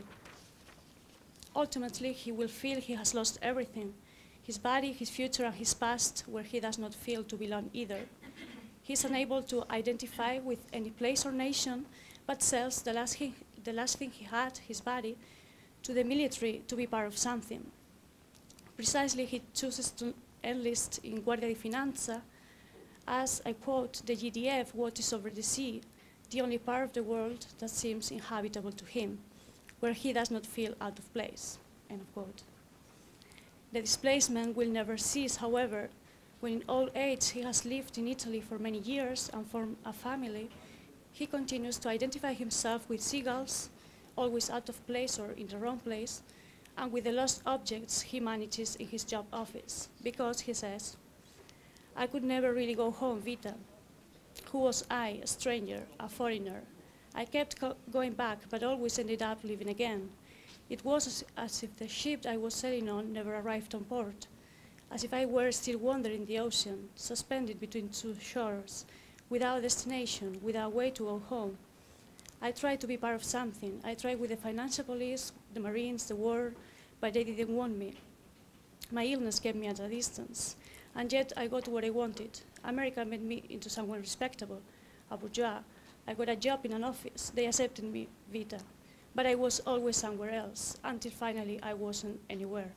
Ultimately, he will feel he has lost everything, his body, his future, and his past, where he does not feel to belong either. He is unable to identify with any place or nation, but sells the last thing he had, his body, to the military to be part of something. Precisely, he chooses to enlist in Guardia di Finanza as, I quote, the GDF watches over the sea, the only part of the world that seems inhabitable to him, where he does not feel out of place, end of quote. The displacement will never cease, however. When in old age he has lived in Italy for many years and formed a family, he continues to identify himself with seagulls, always out of place or in the wrong place, and with the lost objects he manages in his job office, because, he says, I could never really go home, Vita. Who was I, a stranger, a foreigner? I kept going back, but always ended up leaving again. It was as if the ship I was sailing on never arrived on port, as if I were still wandering the ocean, suspended between two shores, without destination, without way to go home. I tried to be part of something. I tried with the financial police, the Marines, the war, but they didn't want me. My illness kept me at a distance, and yet I got what I wanted. America made me into someone respectable, a bourgeois. I got a job in an office. They accepted me, Vita. But I was always somewhere else, until finally I wasn't anywhere.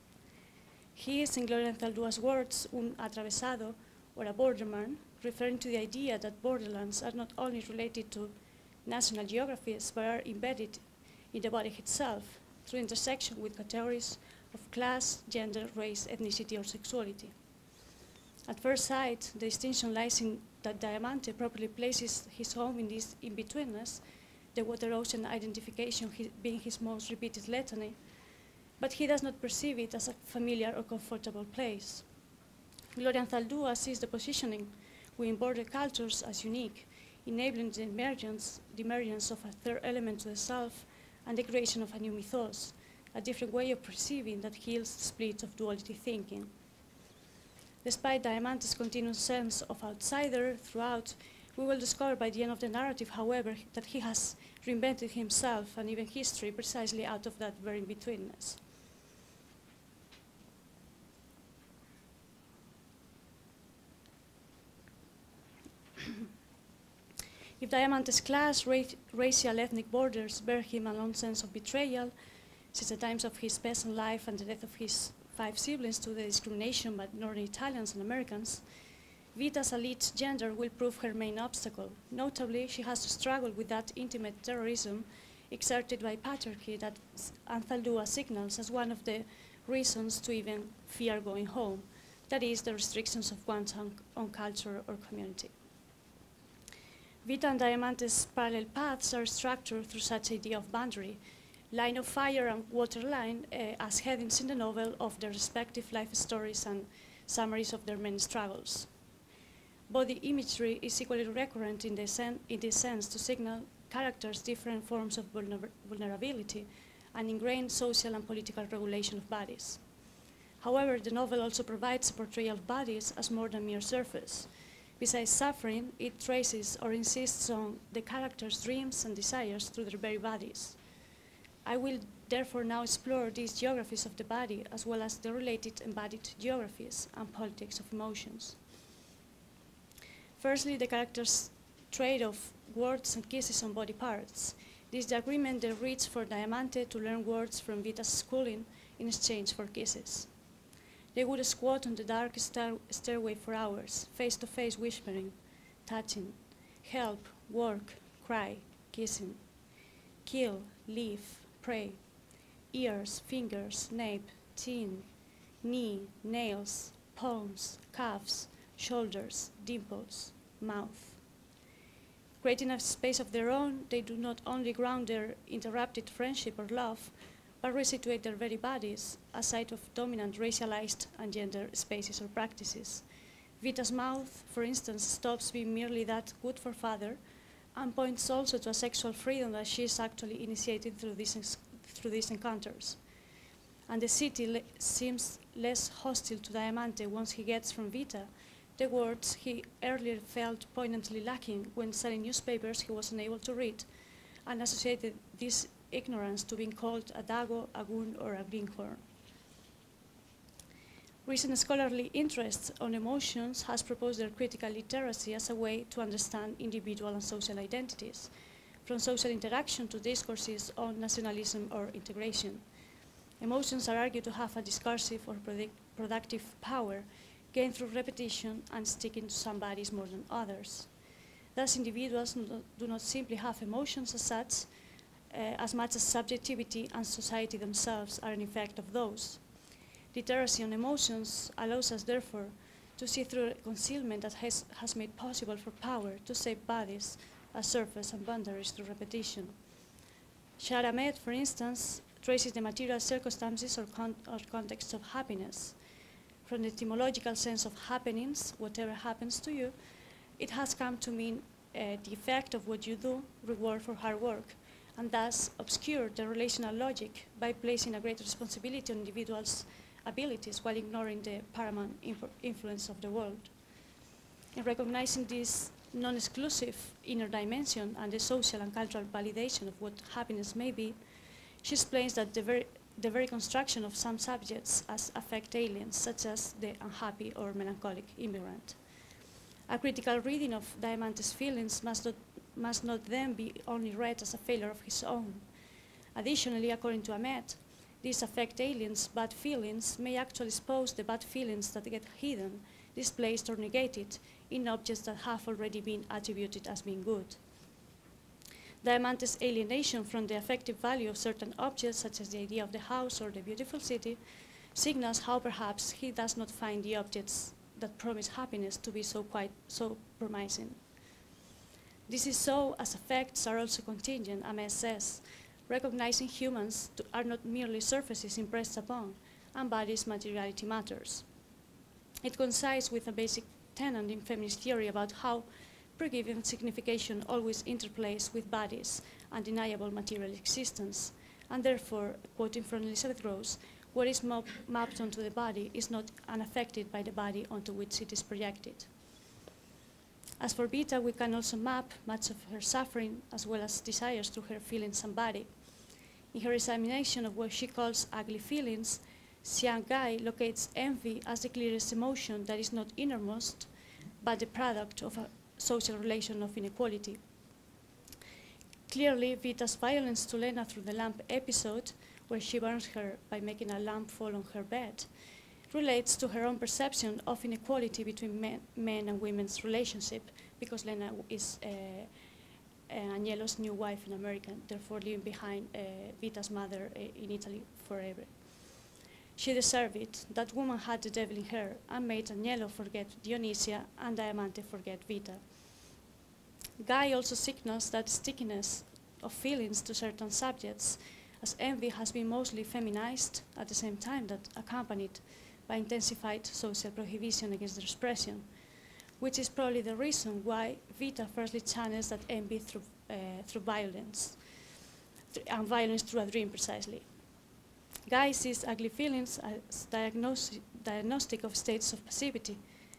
He is, in Gloria Anzaldua's words, un atravesado, or a borderman, referring to the idea that borderlands are not only related to national geographies, but are embedded in the body itself through intersection with categories of class, gender, race, ethnicity, or sexuality. At first sight, the distinction lies in that Diamante properly places his home in this in-betweenness, the water-ocean identification being his most repeated litany, but he does not perceive it as a familiar or comfortable place. Gloria Anzaldúa sees the positioning within border cultures as unique, enabling the emergence of a third element to the self and the creation of a new mythos, a different way of perceiving that heals the split of duality thinking. Despite Diamante's continuous sense of outsider throughout, we will discover by the end of the narrative, however, that he has reinvented himself and even history precisely out of that very in-betweenness. If Diamante's class, racial, ethnic borders bear him a long sense of betrayal, since the times of his peasant life and the death of his 5 siblings to the discrimination by Northern Italians and Americans, Vita's elite gender will prove her main obstacle. Notably, she has to struggle with that intimate terrorism exerted by patriarchy that Anzaldúa signals as one of the reasons to even fear going home, that is, the restrictions of one's own culture or community. Vita and Diamante's parallel paths are structured through such idea of boundary, line of fire and waterline as headings in the novel of their respective life stories and summaries of their many struggles. Body imagery is equally recurrent in this sense to signal characters' different forms of vulnerability and ingrained social and political regulation of bodies. However, the novel also provides a portrayal of bodies as more than mere surface. Besides suffering, it traces or insists on the characters' dreams and desires through their very bodies. I will therefore now explore these geographies of the body as well as the related embodied geographies and politics of emotions. Firstly, the characters' trade of words and kisses on body parts. This is the agreement they reached for Diamante to learn words from Vita's schooling in exchange for kisses. They would squat on the dark stairway for hours, face to face whispering, touching, help, work, cry, kissing, kill, leave, pray, ears, fingers, nape, chin, knee, nails, palms, calves, shoulders, dimples, mouth. Creating a space of their own, they do not only ground their interrupted friendship or love, but resituate their very bodies, a site of dominant racialized and gender spaces or practices. Vita's mouth, for instance, stops being merely that good for father and points also to a sexual freedom that she is actually initiating through these encounters. And the city seems less hostile to Diamante once he gets from Vita the words he earlier felt poignantly lacking when selling newspapers he was unable to read, and associated this ignorance to being called a dago, a goon, or a greenhorn. Recent scholarly interest on emotions has proposed their critical literacy as a way to understand individual and social identities, from social interaction to discourses on nationalism or integration. Emotions are argued to have a discursive or productive power, gained through repetition and sticking to some bodies more than others. Thus, individuals do not simply have emotions as much as subjectivity and society themselves are an effect of those. Literacy on emotions allows us, therefore, to see through a concealment that has made possible for power to shape bodies as surface and boundaries through repetition. Shah Ahmed, for instance, traces the material circumstances or contexts of happiness. From the etymological sense of happenings, whatever happens to you, it has come to mean the effect of what you do, reward for hard work, and thus obscure the relational logic by placing a greater responsibility on individuals' abilities while ignoring the paramount influence of the world. In recognizing this non-exclusive inner dimension and the social and cultural validation of what happiness may be, she explains that the very construction of some subjects as affect aliens, such as the unhappy or melancholic immigrant. A critical reading of Diamante's feelings must not then be only read as a failure of his own. Additionally, according to Ahmed, these affect aliens' bad feelings may actually expose the bad feelings that get hidden, displaced, or negated in objects that have already been attributed as being good. Diamante's alienation from the affective value of certain objects, such as the idea of the house or the beautiful city, signals how perhaps he does not find the objects that promise happiness to be so promising. This is so as effects are also contingent, Ames says, recognizing humans are not merely surfaces impressed upon, and bodies' materiality matters. It coincides with a basic tenet in feminist theory about how pre-given signification always interplays with bodies' undeniable material existence, and therefore, quoting from Elizabeth Gross, what is mapped onto the body is not unaffected by the body onto which it is projected. As for Vita, we can also map much of her suffering as well as desires through her feelings and body. In her examination of what she calls ugly feelings, Xiang Gai locates envy as the clearest emotion that is not innermost, but the product of a social relation of inequality. Clearly, Vita's violence to Lena through the lamp episode, where she burns her by making a lamp fall on her bed, relates to her own perception of inequality between men and women's relationship, because Lena is Agnello's new wife in America, therefore leaving behind Vita's mother in Italy forever. She deserved it. That woman had the devil in her and made Agnello forget Dionysia and Diamante forget Vita. Guy also signals that stickiness of feelings to certain subjects, as envy has been mostly feminized at the same time that accompanied by intensified social prohibition against their expression, which is probably the reason why Vita firstly channels that envy through violence, and violence through a dream precisely. Guy sees ugly feelings as diagnostic of states of passivity.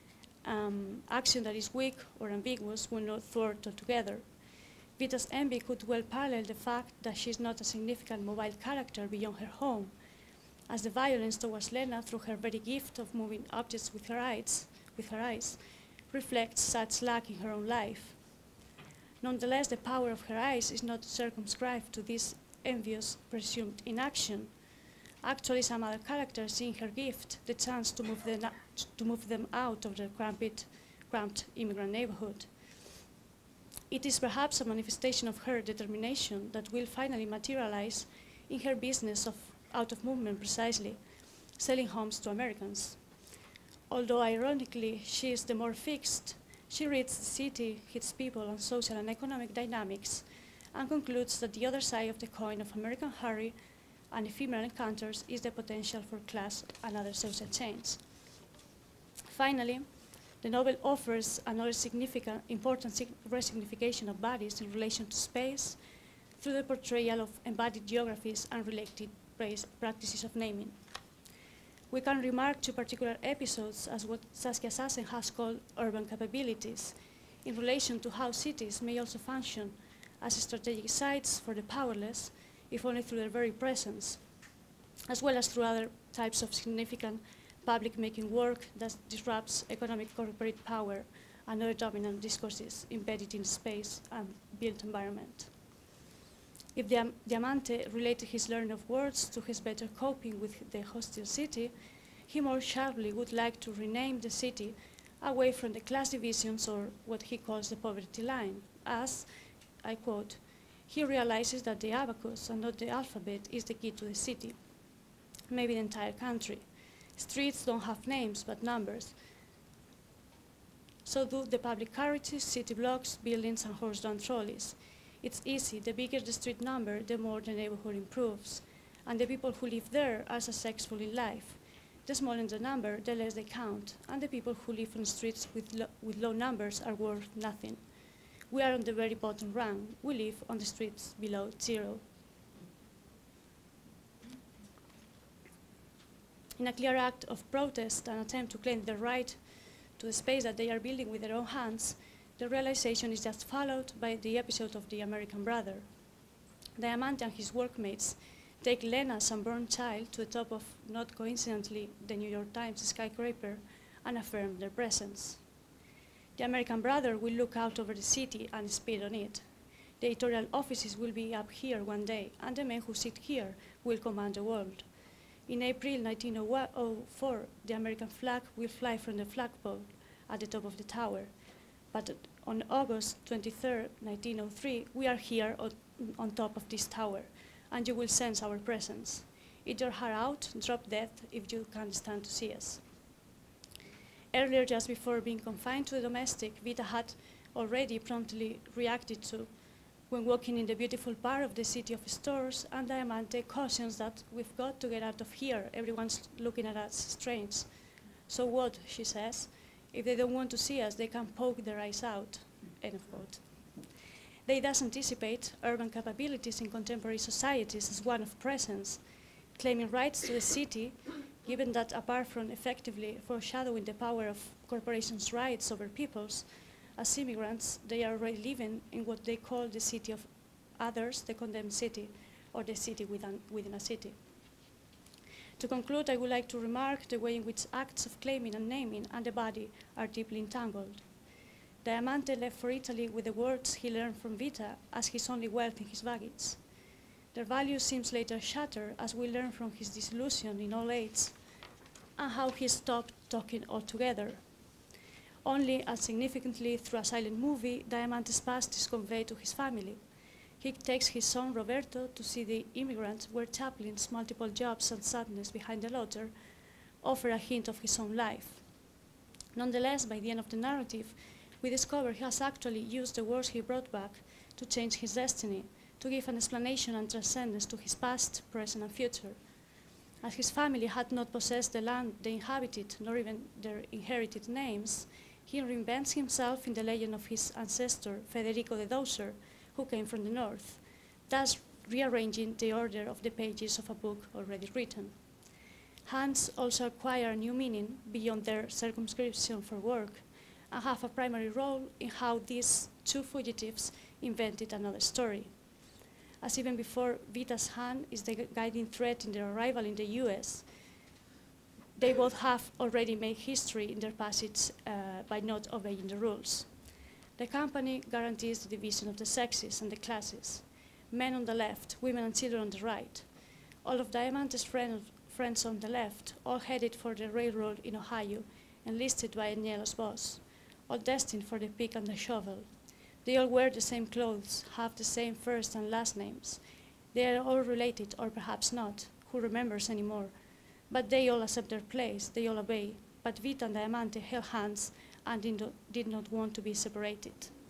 Action that is weak or ambiguous will not thwart altogether. Vita's envy could well parallel the fact that she is not a significant mobile character beyond her home, as the violence towards Lena through her very gift of moving objects with her eyes, reflects such lack in her own life. Nonetheless, the power of her eyes is not circumscribed to this envious presumed inaction. Actually, some other characters see in her gift the chance to move them out of their cramped immigrant neighborhood. It is perhaps a manifestation of her determination that will finally materialize in her business of out-of-movement precisely, selling homes to Americans. Although ironically she is the more fixed, she reads the city, its people, and social and economic dynamics, and concludes that the other side of the coin of American hurry and ephemeral encounters is the potential for class and other social change. Finally, the novel offers another important resignification of bodies in relation to space through the portrayal of embodied geographies and related practices of naming. We can remark two particular episodes as what Saskia Sassen has called urban capabilities in relation to how cities may also function as strategic sites for the powerless, if only through their very presence, as well as through other types of significant public-making work that disrupts economic corporate power and other dominant discourses embedded in space and built environment. If Diamante related his learning of words to his better coping with the hostile city, he more sharply would like to rename the city away from the class divisions or what he calls the poverty line, as, I quote, he realizes that the abacus and not the alphabet is the key to the city, maybe the entire country. Streets don't have names but numbers. So do the public carriages, city blocks, buildings, and horse-drawn trolleys. It's easy. The bigger the street number, the more the neighborhood improves. And the people who live there are successful in life. The smaller the number, the less they count. And the people who live on streets with low numbers are worth nothing. We are on the very bottom rung. We live on the streets below zero. In a clear act of protest and attempt to claim the right to the space that they are building with their own hands, the realization is just followed by the episode of The American Brother. Diamante and his workmates take Lena, sunburned child, to the top of, not coincidentally, the New York Times skyscraper and affirm their presence. The American Brother will look out over the city and spit on it. The editorial offices will be up here one day, and the men who sit here will command the world. In April 1904, the American flag will fly from the flagpole at the top of the tower. But on August 23rd, 1903, we are here on top of this tower, and you will sense our presence. Eat your heart out, drop dead if you can't stand to see us. Earlier, just before being confined to the domestic, Vita had already promptly reacted to when walking in the beautiful part of the city of stores, and Diamante cautions that we've got to get out of here. Everyone's looking at us strange. So what, she says, if they don't want to see us, they can poke their eyes out, end of quote. They thus anticipate urban capabilities in contemporary societies as one of presence, claiming rights to the city, given that apart from effectively foreshadowing the power of corporations' rights over peoples, as immigrants, they are already living in what they call the city of others, the condemned city, or the city within a city. To conclude, I would like to remark the way in which acts of claiming and naming and the body are deeply entangled. Diamante left for Italy with the words he learned from Vita as his only wealth in his baggage. Their value seems later shattered as we learn from his disillusion in old age and how he stopped talking altogether. Only as significantly through a silent movie, Diamante's past is conveyed to his family. He takes his son Roberto to see the immigrant where Chaplin's multiple jobs and sadness behind the latter offer a hint of his own life. Nonetheless, by the end of the narrative, we discover he has actually used the words he brought back to change his destiny, to give an explanation and transcendence to his past, present, and future. As his family had not possessed the land they inhabited, nor even their inherited names, he reinvents himself in the legend of his ancestor, Federico the Doser, who came from the north, thus rearranging the order of the pages of a book already written. Hands also acquire a new meaning beyond their circumscription for work, and have a primary role in how these two fugitives invented another story. As even before Vita's hand is the guiding thread in their arrival in the US, they both have already made history in their passage by not obeying the rules. The company guarantees the division of the sexes and the classes. Men on the left, women and children on the right. All of Diamante's friends on the left, all headed for the railroad in Ohio, enlisted by Agnello's boss, all destined for the pick and the shovel. They all wear the same clothes, have the same first and last names. They are all related, or perhaps not, who remembers anymore? But they all accept their place, they all obey. But Vita and Diamante held hands and did not want to be separated.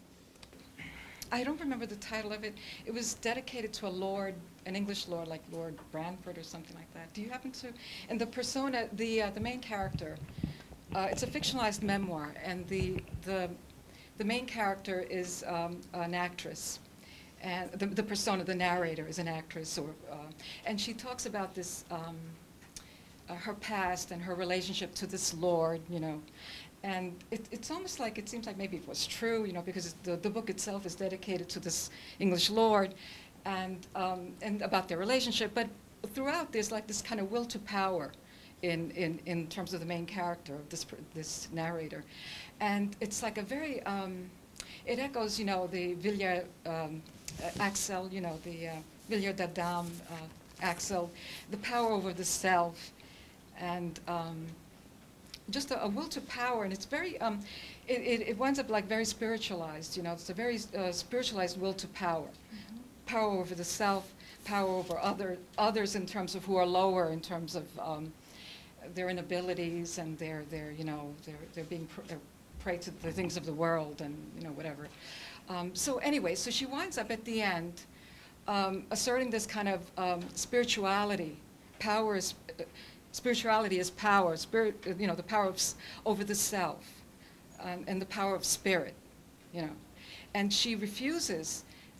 I don't remember the title of it. It was dedicated to a lord, an English lord, like Lord Branford or something like that. Do you happen to? And the persona, the main character, it's a fictionalized memoir, and the main character is an actress, and the persona, the narrator, is an actress, and she talks about this, her past and her relationship to this lord, you know. And it's almost like, it seems like maybe it was true, you know, because the book itself is dedicated to this English lord and about their relationship. But throughout, there's like this kind of will to power in terms of the main character of this narrator. And it's like a very, it echoes, you know, the Villiers Axel, you know, the Villiers d'Adam Axel, the power over the self, and just a will to power, and it's very, it winds up like very spiritualized, you know, it's a very spiritualized will to power. Mm-hmm. Power over the self, power over others in terms of who are lower, in terms of their inabilities, and their you know, they're being prey to the things of the world, and, you know, whatever. So anyway, so she winds up at the end asserting this kind of spirituality. Power is, spirituality is power, you know, the power over the self, and the power of spirit, you know. And she refuses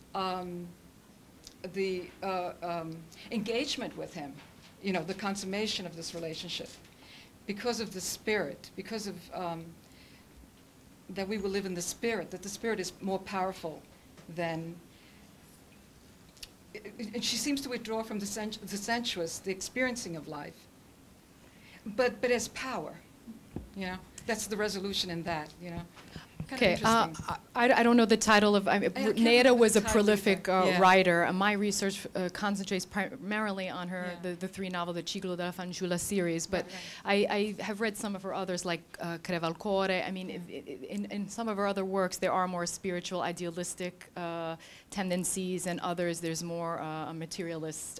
the engagement with him, you know, the consummation of this relationship, because of the spirit, because of that we will live in the spirit, that the spirit is more powerful than. And she seems to withdraw from the sensuous, the experiencing of life, but as power, you know. That's the resolution in that, you know. Okay, I don't know the title of. Neera was a prolific writer. My research concentrates primarily on her the three novel, the Ciclo della Fanciulla series. But I have read some of her others, like Creva al Cuore. I mean, in some of her other works, there are more spiritual, idealistic tendencies, and others there's more a materialist.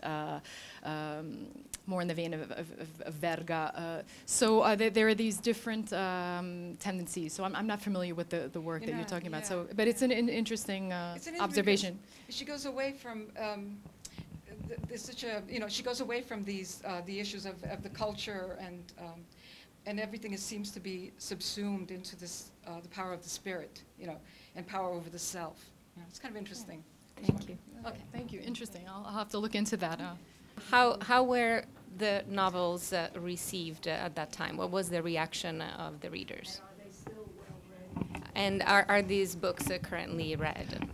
More in the vein of Verga. So there are these different tendencies. So I'm not familiar with the work that you're talking about. So, but it's an interesting observation. She goes away from there's such a she goes away from these the issues of the culture and everything seems to be subsumed into this the power of the spirit, and power over the self. It's kind of interesting. Thank you. Okay, thank you. Interesting. I'll have to look into that. How were the novels received at that time? What was the reaction of the readers? Are they still well read? And are these books currently read?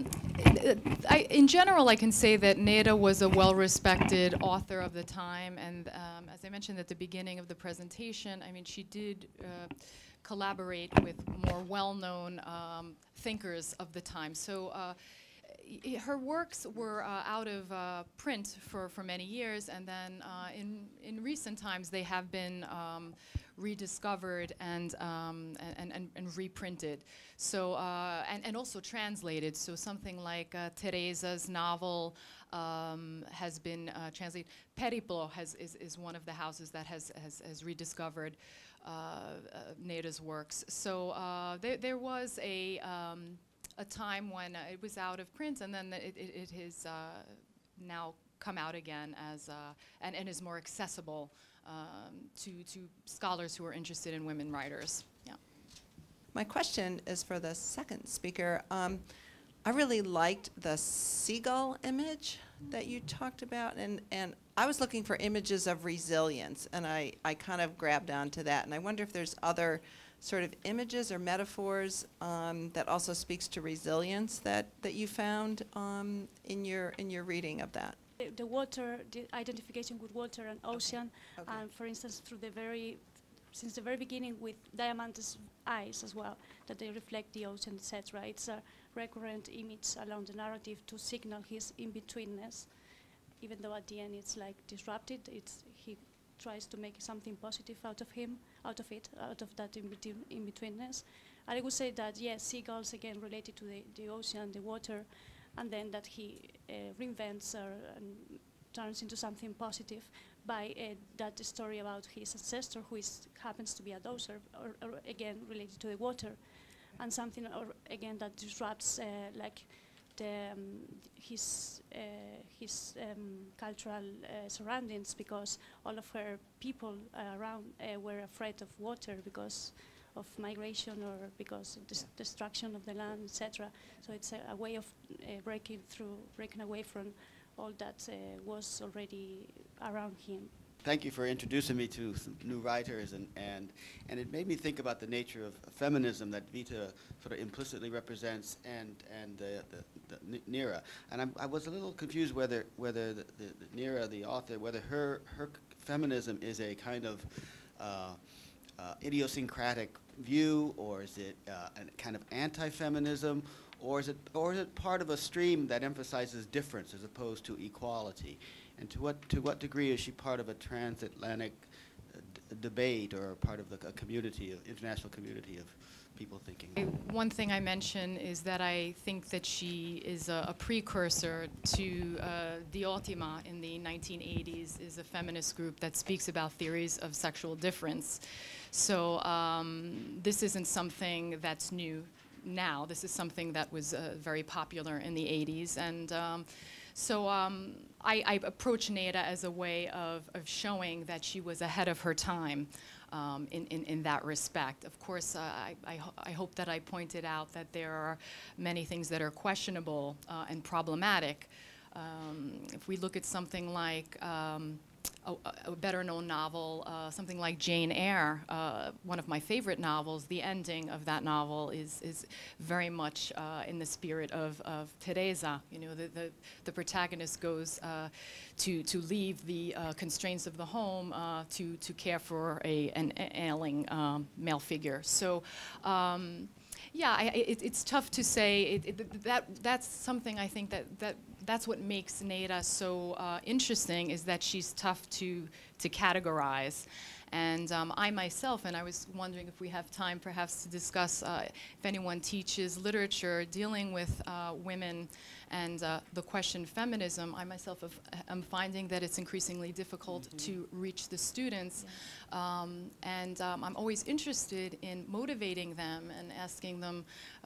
In general, I can say that Neera was a well-respected author of the time, and as I mentioned at the beginning of the presentation, I mean, she did collaborate with more well-known thinkers of the time. So. Her works were out of print for many years, and then in recent times they have been rediscovered and reprinted. So and also translated. So something like Teresa's novel has been translated. Periplo is one of the houses that has rediscovered Neera's works. So there was a time when it was out of print, and then it has now come out again as and is more accessible to scholars who are interested in women writers. Yeah. My question is for the second speaker. I really liked the seagull image that you talked about, and I was looking for images of resilience, and I kind of grabbed onto that, and I wonder if there's other sort of images or metaphors that also speaks to resilience that you found in your reading of that. The water, the identification with water and ocean, Okay. and for instance, since the very beginning with Diamante's eyes as well, that they reflect the ocean, etc. It's a recurrent image along the narrative to signal his in-betweenness, even though at the end it's like disrupted. He tries to make something positive out of that in-betweenness. And I would say that, yes, seagulls, again, related to the ocean, the water, and then that he reinvents and turns into something positive by that story about his ancestor, who happens to be a dozer, or again, related to the water, and something, again, that disrupts like his cultural surroundings, because all of her people around were afraid of water because of migration or because of destruction of the land, etc. So it's a way of breaking away from all that was already around him. Thank you for introducing me to some new writers, and it made me think about the nature of feminism that Vita sort of implicitly represents, and the Neera. And I was a little confused whether the Neera, the author, whether her feminism is a kind of idiosyncratic view, or is it a kind of anti-feminism, or is it part of a stream that emphasizes difference as opposed to equality? And to what degree is she part of a transatlantic debate, or part of the international community of people thinking? One thing I mention is that I think that she is a precursor to the Ottima in the 1980s, is a feminist group that speaks about theories of sexual difference. So this isn't something that's new now. This is something that was very popular in the 80s. And so I approach Neera as a way of showing that she was ahead of her time in that respect. Of course, I hope that I pointed out that there are many things that are questionable and problematic. If we look at something like a better-known novel, something like Jane Eyre, one of my favorite novels. The ending of that novel is very much in the spirit of Teresa. You know, the protagonist goes to leave the constraints of the home to care for an ailing male figure. So. Yeah, it's tough to say. That's something I think that's what makes Neera so interesting, is that she's tough to categorize. And I myself, and I was wondering if we have time perhaps to discuss if anyone teaches literature dealing with women and the question feminism, I myself am finding that it's increasingly difficult to reach the students. And I'm always interested in motivating them and asking them,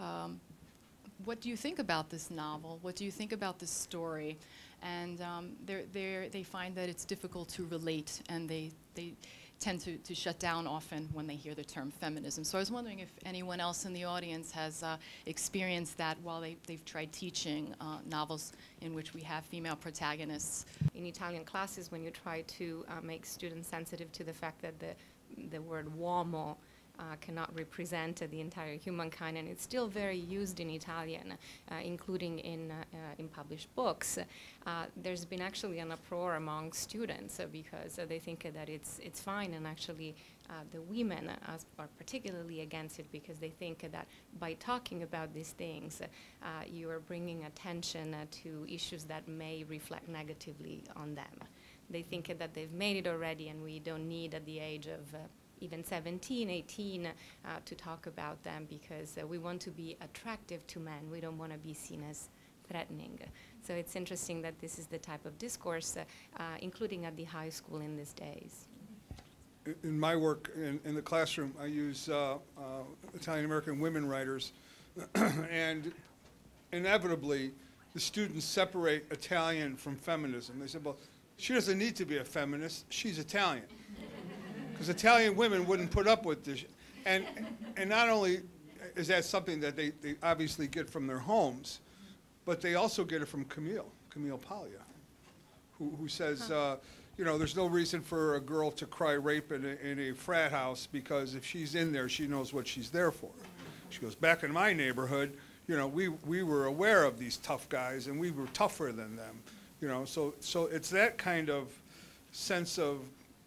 what do you think about this novel? What do you think about this story? And they find that it's difficult to relate, and they tend to shut down often when they hear the term feminism. So I was wondering if anyone else in the audience has experienced that while they've tried teaching novels in which we have female protagonists. In Italian classes, when you try to make students sensitive to the fact that the word uomo cannot represent the entire humankind, and it's still very used in Italian, including in published books. There's been actually an uproar among students because they think that it's fine, and actually the women are particularly against it because they think that by talking about these things, you are bringing attention to issues that may reflect negatively on them. They think that they've made it already, and we don't need at the age of even 17, 18, to talk about them, because we want to be attractive to men. We don't want to be seen as threatening. So it's interesting that this is the type of discourse, including at the high school in these days. In my work in the classroom, I use Italian-American women writers, and inevitably, the students separate Italian from feminism. They say, well, she doesn't need to be a feminist, she's Italian. Because Italian women wouldn't put up with this. And not only is that something that they obviously get from their homes, but they also get it from Camille Paglia, who says, you know, there's no reason for a girl to cry rape in a frat house, because if she's in there, she knows what she's there for. She goes, back in my neighborhood, you know, we were aware of these tough guys, and we were tougher than them. You know, so it's that kind of sense of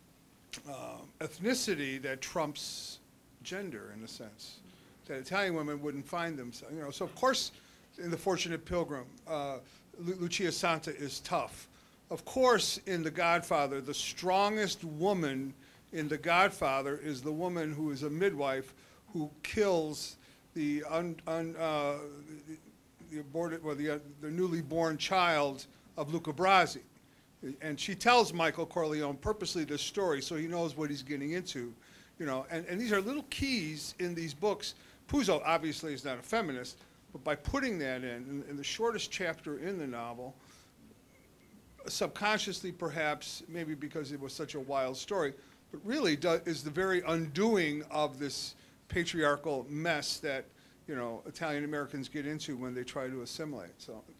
ethnicity that trumps gender, in a sense, that Italian women wouldn't find themselves. You know, so of course, in The Fortunate Pilgrim, Lucia Santa is tough. Of course, in The Godfather, the strongest woman in The Godfather is the woman who is a midwife who kills the newly born child of Luca Brasi. And she tells Michael Corleone purposely this story so he knows what he's getting into, you know. And these are little keys in these books. Puzo obviously is not a feminist, but by putting that in the shortest chapter in the novel, subconsciously perhaps, maybe because it was such a wild story, but really is the very undoing of this patriarchal mess that, you know, Italian Americans get into when they try to assimilate. So